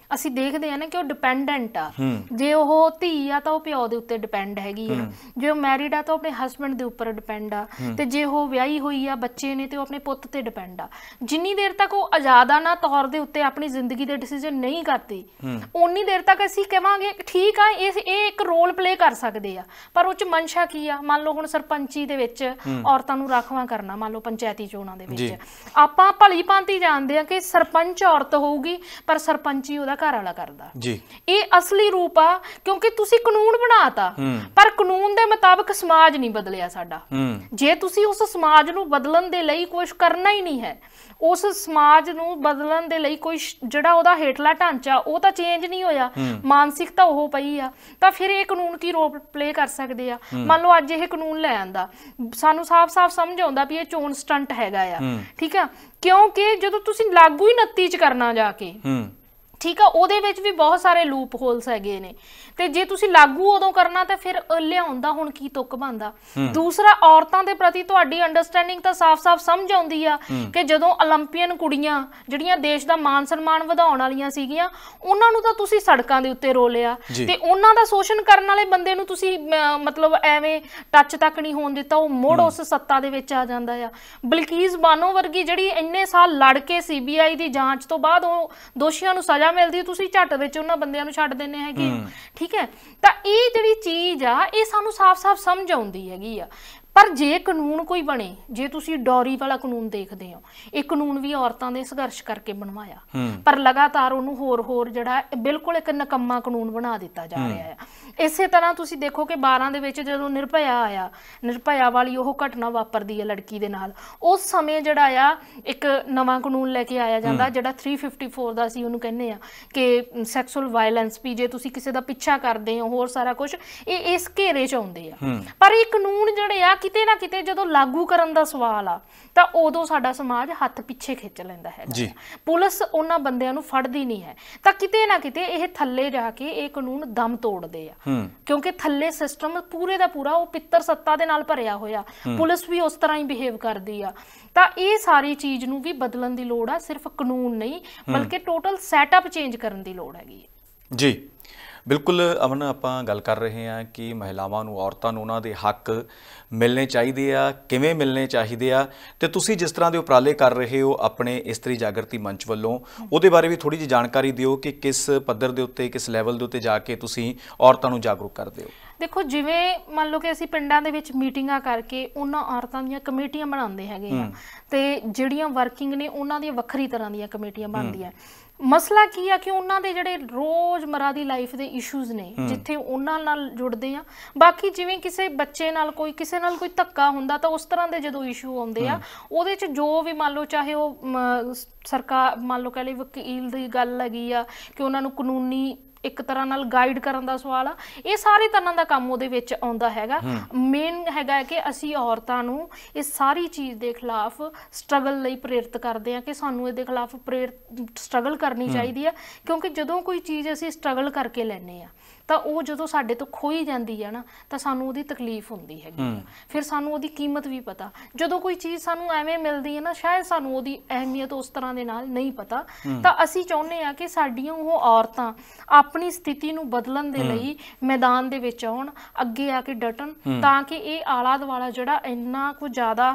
Speaker 2: ਅਸੀਂ ਦੇਖਦੇ ਆ ਨਾ ਕਿ ਉਹ ਡਿਪੈਂਡੈਂਟ ਆ। ਜੇ ਉਹ ਧੀ ਆ ਤਾਂ ਉਹ ਪਿਓ ਦੇ ਉੱਤੇ ਡਿਪੈਂਡ ਹੈਗੀ ਆ, ਜੇ ਉਹ ਮੈਰਿਡ ਆ ਤਾਂ ਉਹ ਆਪਣੇ ਹਸਬੈਂਡ ਦੇ ਉੱਪਰ ਡਿਪੈਂਡ ਆ, ਤੇ ਜੇ ਉਹ ਵਿਆਹੀ ਹੋਈ ਆ, ਬੱਚੇ ਨੇ, ਤੇ ਉਹ ਆਪਣੇ ਪੁੱਤ ਤੇ ਡਿਪੈਂਡ ਆ। ਜਿੰਨੀ ਦੇਰ ਤੱਕ ਉਹ ਆਜ਼ਾਦਾਨਾ ਤੌਰ ਦੇ ਉੱਤੇ ਆਪਣੀ ਜ਼ਿੰਦਗੀ ਦੇ ਡਿਸੀਜਨ ਨਹੀਂ ਕਰਦੇ, ਉਨੀ ਦੇਰ ਤੱਕ ਅਸੀਂ ਕਹਾਂਗੇ ਠੀਕ ਆ ਇਹ ਇਹ ਇੱਕ ਰੋਲ ਪਲੇ ਕਰ ਸਕਦੇ ਆ। ਪਰ ਉਹ ਚ ਮਨਸ਼ਾ ਕੀ ਆ? ਮੰਨ ਲਓ ਹੁਣ ਸਰਪੰਚੀ ਦੇ ਵਿੱਚ ਔਰਤਾਂ ਨੂੰ ਰਾਖਵਾਂ ਕਰਨਾ, ਮੰਨ ਲਓ ਪੰਚਾਇਤੀ ਚੋਣਾਂ ਦੇ ਵਿੱਚ ਆਪਾਂ ਭਲੀ ਭਾਂਤੀ ਜਾਣਦੇ ਆ ਕਿ ਸਰਪੰਚ ਔਰਤ ਹੋਊਗੀ, ਪਰ ਸਰਪੰਚੀ ਉਹਦਾ ਘਰ ਵਾਲਾ ਕਰਦਾ ਜੀ। ਇਹ ਅਸਲੀ ਰੂਪ ਆ, ਕਿਉਂਕਿ ਤੁਸੀਂ ਕਾਨੂੰਨ ਬਣਾਤਾ, ਪਰ ਕਾਨੂੰਨ ਦੇ ਮੁਤਾਬਕ ਸਮਾਜ ਨਹੀਂ ਬਦਲਿਆ ਸਾਡਾ। ਜੇ ਤੁਸੀਂ ਉਸ ਸਮਾਜ ਨੂੰ ਬਦਲਣ ਦੇ ਲਈ ਕੁਝ ਕਰਨਾ ਹੀ ਨਹੀਂ ਹੈ, ਉਸ ਸਮਾਜ ਨੂੰ ਬਦਲਣ ਦੇ ਲਈ ਕੋਈ ਜਿਹੜਾ ਉਹਦਾ ਹੇਠਲਾ ਢਾਂਚਾ ਉਹ ਤਾਂ ਚੇਂਜ ਨਹੀਂ ਹੋਇਆ, ਮਾਨਸਿਕਤਾ ਉਹ ਪਈ ਆ, ਤਾਂ ਫਿਰ ਇਹ ਕਾਨੂੰਨ ਕੀ ਰੋਲ ਪਲੇ ਕਰ ਸਕਦੇ ਆ? ਮੰਨ ਲਓ ਅੱਜ ਇਹ ਕਾਨੂੰਨ ਲੈ ਆਂਦਾ, ਸਾਨੂੰ ਸਾਫ਼-ਸਾਫ਼ ਸਮਝ ਆਉਂਦਾ ਵੀ ਇਹ ਚੋਣ ਸਟੰਟ ਹੈਗਾ ਆ, ਠੀਕ ਆ, ਕਿਉਂਕਿ ਜਦੋਂ ਤੁਸੀਂ ਲਾਗੂ ਹੀ ਉਨੱਤੀ ਚ ਕਰਨਾ ਜਾ ਕੇ, ਠੀਕ ਆ, ਉਹਦੇ ਵਿੱਚ ਵੀ ਬਹੁਤ ਸਾਰੇ ਲੂਪ ਹੋਲਸ ਹੈਗੇ ਨੇ, ਤੇ ਜੇ ਤੁਸੀਂ ਲਾਗੂ ਉਦੋਂ ਕਰਨਾ ਤਾਂ ਫਿਰ ਲਿਆਉਂਦਾ ਹੁਣ ਕੀ ਤੁੱਕ ਬਣਦਾ? ਦੂਸਰਾ, ਔਰਤਾਂ ਦੇ ਪ੍ਰਤੀ ਤੁਹਾਡੀ ਅੰਡਰਸਟੈਂਡਿੰਗ ਤਾਂ ਸਾਫ਼-ਸਾਫ਼ ਸਮਝ ਆਉਂਦੀ ਆ ਕਿ ਜਦੋਂ 올림픽ਨ ਕੁੜੀਆਂ ਜਿਹੜੀਆਂ ਦੇਸ਼ ਦਾ ਮਾਨ ਸਨਮਾਨ ਵਧਾਉਣ ਵਾਲੀਆਂ ਸੀਗੀਆਂ, ਉਹਨਾਂ ਨੂੰ ਤਾਂ ਤੁਸੀਂ ਸੜਕਾਂ ਦੇ ਉੱਤੇ ਰੋਲਿਆ, ਤੇ ਉਹਨਾਂ ਦਾ ਸ਼ੋਸ਼ਣ ਕਰਨ ਵਾਲੇ ਬੰਦੇ ਨੂੰ ਤੁਸੀਂ ਮਤਲਬ ਐਵੇਂ ਟੱਚ ਤੱਕ ਨਹੀਂ ਹੋਣ ਦਿੱਤਾ, ਉਹ ਮੁੜ ਉਸ ਸੱਤਾ ਦੇ ਵਿੱਚ ਆ ਜਾਂਦਾ ਆ। ਬਲਕੀਜ਼ ਬਾਨੋ ਵਰਗੀ ਜਿਹੜੀ ਇੰਨੇ ਸਾਲ ਲੜ ਕੇ ਸੀਬੀਆਈ ਦੀ ਜਾਂਚ ਤੋਂ ਬਾਅਦ ਉਹ ਦੋਸ਼ੀਆਂ ਨੂੰ ਸਜ਼ਾ ਮਿਲਦੀ, ਤੁਸੀਂ ਝੱਟ ਵਿੱਚ ਉਹਨਾਂ ਬੰਦਿਆਂ ਨੂੰ ਛੱਡ ਦਿੰਦੇ ਹੈਗੇ, ਠੀਕ ਹੈ। ਤਾਂ ਇਹ ਜਿਹੜੀ ਚੀਜ਼ ਆ ਇਹ ਸਾਨੂੰ ਸਾਫ਼-ਸਾਫ਼ ਸਮਝ ਆਉਂਦੀ ਹੈਗੀ ਆ। ਪਰ ਜੇ ਕਾਨੂੰਨ ਕੋਈ ਬਣੇ, ਜੇ ਤੁਸੀਂ ਡੌਰੀ ਵਾਲਾ ਕਾਨੂੰਨ ਦੇਖਦੇ ਹੋ, ਇਹ ਕਾਨੂੰਨ ਵੀ ਔਰਤਾਂ ਦੇ ਸੰਘਰਸ਼ ਕਰਕੇ ਬਣਵਾਇਆ, ਪਰ ਲਗਾਤਾਰ ਉਹਨੂੰ ਹੋਰ ਹੋਰ ਜਿਹੜਾ ਬਿਲਕੁਲ ਇੱਕ ਨਕੰਮਾ ਕਾਨੂੰਨ ਬਣਾ ਦਿੱਤਾ ਜਾ ਰਿਹਾ ਹੈ। ਇਸੇ ਤਰ੍ਹਾਂ ਤੁਸੀਂ ਦੇਖੋ ਕਿ ਬਾਰਾਂ ਦੇ ਵਿੱਚ ਜਦੋਂ ਨਿਰਭਇਆ ਆਇਆ, ਨਿਰਭਇਆ ਵਾਲੀ ਉਹ ਘਟਨਾ ਵਾਪਰਦੀ ਹੈ ਲੜਕੀ ਦੇ ਨਾਲ, ਉਸ ਸਮੇਂ ਜਿਹੜਾ ਆ ਇੱਕ ਨਵਾਂ ਕਾਨੂੰਨ ਲੈ ਕੇ ਆਇਆ ਜਾਂਦਾ ਜਿਹੜਾ ਥ੍ਰੀ ਫਿਫਟੀ ਫੋਰ ਦਾ ਸੀ, ਉਹਨੂੰ ਕਹਿੰਦੇ ਆ ਕਿ ਸੈਕਸੁਅਲ ਵਾਇਲੈਂਸ ਵੀ, ਜੇ ਤੁਸੀਂ ਕਿਸੇ ਦਾ ਪਿੱਛਾ ਕਰਦੇ ਹੋ, ਹੋਰ ਸਾਰਾ ਕੁਝ, ਇਹ ਇਸ ਘੇਰੇ 'ਚ ਆਉਂਦੇ ਆ। ਪਰ ਇਹ ਕਾਨੂੰਨ ਜਿਹੜੇ ਆ ਕਿਤੇ ਨਾ ਕਿਤੇ ਜਦੋਂ ਲਾਗੂ ਕਰਨ ਦਾ ਸਵਾਲ ਆ ਤਾਂ ਉਦੋਂ ਸਾਡਾ ਸਮਾਜ ਹੱਥ ਪਿੱਛੇ ਖਿੱਚ ਲੈਂਦਾ ਹੈ, ਪੁਲਿਸ ਉਹਨਾਂ ਬੰਦਿਆਂ ਨੂੰ ਫੜਦੀ ਨਹੀਂ ਹੈ, ਤਾਂ ਕਿਤੇ ਨਾ ਕਿਤੇ ਇਹ ਥੱਲੇ ਜਾ ਕੇ ਇਹ ਕਾਨੂੰਨ ਦਮ ਤੋੜਦੇ ਆ, ਕਿਉਂਕਿ ਥੱਲੇ ਸਿਸਟਮ ਪੂਰੇ ਦਾ ਪੂਰਾ ਉਹ ਪਿੱਤਰ ਸੱਤਾ ਦੇ ਨਾਲ ਭਰਿਆ ਹੋਇਆ, ਪੁਲਿਸ ਵੀ ਉਸ ਤਰ੍ਹਾਂ ਹੀ ਬਿਹੇਵ ਕਰਦੀ ਆ। ਤਾਂ ਇਹ ਸਾਰੀ ਚੀਜ਼ ਨੂੰ ਵੀ ਬਦਲਣ ਦੀ ਲੋੜ ਆ, ਸਿਰਫ ਕਾਨੂੰਨ ਨਹੀਂ ਬਲਕਿ ਟੋਟਲ ਸੈਟਅਪ ਚੇਂਜ ਕਰਨ ਦੀ ਲੋੜ ਹੈਗੀ
Speaker 1: ਜੀ। ਬਿਲਕੁਲ ਅਮਨ, ਆਪਾਂ ਗੱਲ ਕਰ ਰਹੇ ਹਾਂ ਕਿ ਮਹਿਲਾਵਾਂ ਨੂੰ, ਔਰਤਾਂ ਨੂੰ ਉਹਨਾਂ ਦੇ ਹੱਕ ਮਿਲਣੇ ਚਾਹੀਦੇ ਆ, ਕਿਵੇਂ ਮਿਲਣੇ ਚਾਹੀਦੇ ਆ, ਤੇ ਤੁਸੀਂ ਜਿਸ ਤਰ੍ਹਾਂ ਦੇ ਉਪਰਾਲੇ ਕਰ ਰਹੇ ਹੋ ਆਪਣੇ ਇਸਤਰੀ ਜਾਗਰਤੀ ਮੰਚ ਵੱਲੋਂ, ਉਹਦੇ ਬਾਰੇ ਵੀ ਥੋੜ੍ਹੀ ਜਿਹੀ ਜਾਣਕਾਰੀ ਦਿਓ ਕਿ ਕਿਸ ਪੱਧਰ ਦੇ ਉੱਤੇ, ਕਿਸ ਲੈਵਲ ਦੇ ਉੱਤੇ ਜਾ ਕੇ ਤੁਸੀਂ ਔਰਤਾਂ ਨੂੰ ਜਾਗਰੂਕ ਕਰਦੇ ਹੋ।
Speaker 2: ਦੇਖੋ, ਜਿਵੇਂ ਮੰਨ ਲਓ ਕਿ ਅਸੀਂ ਪਿੰਡਾਂ ਦੇ ਵਿੱਚ ਮੀਟਿੰਗਾਂ ਕਰਕੇ ਉਹਨਾਂ ਔਰਤਾਂ ਦੀਆਂ ਕਮੇਟੀਆਂ ਬਣਾਉਂਦੇ ਹੈਗੇ ਆ, ਤੇ ਜਿਹੜੀਆਂ ਵਰਕਿੰਗ ਨੇ ਉਹਨਾਂ ਦੀਆਂ ਵੱਖਰੀ ਤਰ੍ਹਾਂ ਦੀਆਂ ਕਮੇਟੀਆਂ ਬਣਦੀਆਂ। ਮਸਲਾ ਕੀ ਆ ਕਿ ਉਹਨਾਂ ਦੇ ਜਿਹੜੇ ਰੋਜ਼ਮਰਾ ਦੀ ਲਾਈਫ ਦੇ ਇਸ਼ੂਜ਼ ਨੇ, ਜਿੱਥੇ ਉਹਨਾਂ ਨਾਲ ਜੁੜਦੇ ਆ। ਬਾਕੀ ਜਿਵੇਂ ਕਿਸੇ ਬੱਚੇ ਨਾਲ ਕੋਈ ਕਿਸੇ ਨਾਲ ਕੋਈ ਧੱਕਾ ਹੁੰਦਾ ਤਾਂ ਉਸ ਤਰ੍ਹਾਂ ਦੇ ਜਦੋਂ ਇਸ਼ੂ ਆਉਂਦੇ ਆ, ਉਹਦੇ 'ਚ ਜੋ ਵੀ ਮੰਨ ਲਓ, ਚਾਹੇ ਉਹ ਸਰਕਾਰ ਮੰਨ ਲਓ ਕਹਿ ਲਈ ਵਕੀਲ ਦੀ ਗੱਲ ਹੈਗੀ ਆ ਕਿ ਉਹਨਾਂ ਨੂੰ ਕਾਨੂੰਨੀ ਇੱਕ ਤਰ੍ਹਾਂ ਨਾਲ ਗਾਈਡ ਕਰਨ ਦਾ ਸਵਾਲ ਆ, ਇਹ ਸਾਰੇ ਤਰ੍ਹਾਂ ਦਾ ਕੰਮ ਉਹਦੇ ਵਿੱਚ ਆਉਂਦਾ ਹੈਗਾ। ਮੇਨ ਹੈਗਾ ਕਿ ਅਸੀਂ ਔਰਤਾਂ ਨੂੰ ਇਸ ਸਾਰੀ ਚੀਜ਼ ਦੇ ਖਿਲਾਫ ਸਟਰਗਲ ਲਈ ਪ੍ਰੇਰਿਤ ਕਰਦੇ ਹਾਂ ਕਿ ਸਾਨੂੰ ਇਹਦੇ ਖਿਲਾਫ ਪ੍ਰੇਰਿਤ ਸਟਰਗਲ ਕਰਨੀ ਚਾਹੀਦੀ ਹੈ, ਕਿਉਂਕਿ ਜਦੋਂ ਕੋਈ ਚੀਜ਼ ਅਸੀਂ ਸਟਰਗਲ ਕਰਕੇ ਲੈਂਦੇ ਹਾਂ ਤਾਂ ਉਹ ਜਦੋਂ ਸਾਡੇ ਤੋਂ ਖੋਈ ਜਾਂਦੀ ਹੈ ਨਾ ਤਾਂ ਸਾਨੂੰ ਉਹਦੀ ਤਕਲੀਫ ਹੁੰਦੀ ਹੈਗੀ, ਫਿਰ ਸਾਨੂੰ ਉਹਦੀ ਕੀਮਤ ਵੀ ਪਤਾ। ਜਦੋਂ ਕੋਈ ਚੀਜ਼ ਸਾਨੂੰ ਐਵੇਂ ਮਿਲਦੀ ਹੈ ਨਾ, ਸ਼ਾਇਦ ਸਾਨੂੰ ਉਹਦੀ ਅਹਿਮੀਅਤ ਉਸ ਤਰ੍ਹਾਂ ਦੇ ਨਾਲ ਨਹੀਂ ਪਤਾ। ਤਾਂ ਅਸੀਂ ਚਾਹੁੰਦੇ ਹਾਂ ਕਿ ਸਾਡੀਆਂ ਉਹ ਔਰਤਾਂ ਆਪਣੀ ਸਥਿਤੀ ਨੂੰ ਬਦਲਣ ਦੇ ਲਈ ਮੈਦਾਨ ਦੇ ਵਿੱਚ ਆਉਣ, ਅੱਗੇ ਆ ਕੇ ਡਟਣ, ਤਾਂ ਕਿ ਇਹ ਆਲਾ ਦੁਆਲਾ ਜਿਹੜਾ ਇੰਨਾ ਕੁ ਜ਼ਿਆਦਾ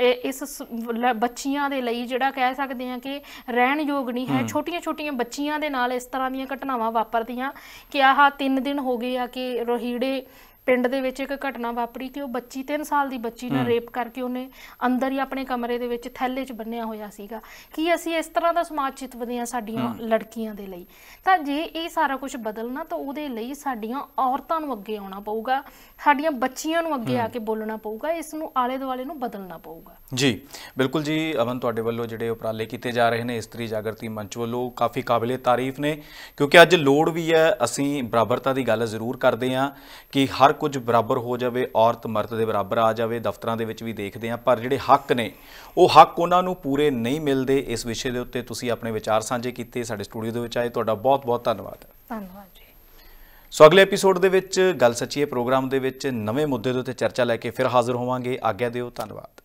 Speaker 2: ਇਸ ਬੱਚੀਆਂ ਦੇ ਲਈ ਜਿਹੜਾ ਕਹਿ ਸਕਦੇ ਹਾਂ ਕਿ ਰਹਿਣ ਯੋਗ ਨਹੀਂ ਹੈ। ਛੋਟੀਆਂ ਛੋਟੀਆਂ ਬੱਚੀਆਂ ਦੇ ਨਾਲ ਇਸ ਤਰ੍ਹਾਂ ਦੀਆਂ ਘਟਨਾਵਾਂ ਵਾਪਰਦੀਆਂ ਕਿ ਆਹ ਤਿੰਨ ਦਿਨ ਹੋ ਗਏ ਆ ਕਿ ਰੋਹੀੜੇ ਪਿੰਡ ਦੇ ਵਿੱਚ ਇੱਕ ਘਟਨਾ ਵਾਪਰੀ ਕਿ ਉਹ ਬੱਚੀ ਤਿੰਨ ਸਾਲ ਦੀ ਬੱਚੀ ਨਾਲ ਰੇਪ ਕਰਕੇ ਉਹਨੇ ਅੰਦਰ ਹੀ ਆਪਣੇ ਕਮਰੇ ਦੇ ਵਿੱਚ ਥੈਲੇ 'ਚ ਬੰਨਿਆ ਹੋਇਆ ਸੀਗਾ। ਕੀ ਅਸੀਂ ਇਸ ਤਰ੍ਹਾਂ ਦਾ ਸਮਾਜ ਚਿਤਵਦੇ ਹਾਂ ਸਾਡੀਆਂ ਲੜਕੀਆਂ ਦੇ ਲਈ? ਤਾਂ ਜੇ ਇਹ ਸਾਰਾ ਕੁਝ ਬਦਲਣਾ ਤਾਂ ਉਹਦੇ ਲਈ ਸਾਡੀਆਂ ਔਰਤਾਂ ਨੂੰ ਅੱਗੇ ਆਉਣਾ ਪਊਗਾ, ਸਾਡੀਆਂ ਬੱਚੀਆਂ ਨੂੰ ਅੱਗੇ ਆ ਕੇ ਬੋਲਣਾ ਪਊਗਾ, ਇਸ ਨੂੰ ਆਲੇ ਦੁਆਲੇ ਨੂੰ ਬਦਲਣਾ ਪਊਗਾ।
Speaker 1: ਜੀ ਬਿਲਕੁਲ ਜੀ ਅਮਨ, ਤੁਹਾਡੇ ਵੱਲੋਂ ਜਿਹੜੇ ਉਪਰਾਲੇ ਕੀਤੇ ਜਾ ਰਹੇ ਨੇ ਇਸਤਰੀ ਜਾਗਰਤੀ ਮੰਚ ਵੱਲੋਂ ਕਾਫੀ ਕਾਬਿਲੇ ਤਾਰੀਫ ਨੇ, ਕਿਉਂਕਿ ਅੱਜ ਲੋੜ ਵੀ ਹੈ। ਅਸੀਂ ਬਰਾਬਰਤਾ ਦੀ ਗੱਲ ਜ਼ਰੂਰ ਕਰਦੇ ਹਾਂ ਕਿ ਹਰ ਕੁਝ ਬਰਾਬਰ ਹੋ ਜਾਵੇ, ਔਰਤ ਮਰਦ ਦੇ ਬਰਾਬਰ ਆ ਜਾਵੇ। ਦਫ਼ਤਰਾਂ ਦੇ ਵਿੱਚ ਵੀ ਦੇਖਦੇ ਹਾਂ, ਪਰ ਜਿਹੜੇ ਹੱਕ ਨੇ ਉਹ ਹੱਕ ਉਹਨਾਂ ਨੂੰ ਪੂਰੇ ਨਹੀਂ ਮਿਲਦੇ। ਇਸ ਵਿਸ਼ੇ ਦੇ ਉੱਤੇ ਤੁਸੀਂ ਆਪਣੇ ਵਿਚਾਰ ਸਾਂਝੇ ਕੀਤੇ, ਸਾਡੇ ਸਟੂਡੀਓ ਦੇ ਵਿੱਚ ਆਏ, ਤੁਹਾਡਾ ਬਹੁਤ ਬਹੁਤ ਧੰਨਵਾਦ।
Speaker 2: ਧੰਨਵਾਦ ਜੀ।
Speaker 1: ਸੋ ਅਗਲੇ ਐਪੀਸੋਡ ਦੇ ਵਿੱਚ ਗੱਲ ਸੱਚੀਏ ਪ੍ਰੋਗਰਾਮ ਦੇ ਵਿੱਚ ਨਵੇਂ ਮੁੱਦੇ ਦੇ ਉੱਤੇ ਚਰਚਾ ਲੈ ਕੇ ਫਿਰ ਹਾਜ਼ਰ ਹੋਵਾਂਗੇ। ਆਗਿਆ ਦਿਓ, ਧੰਨਵਾਦ।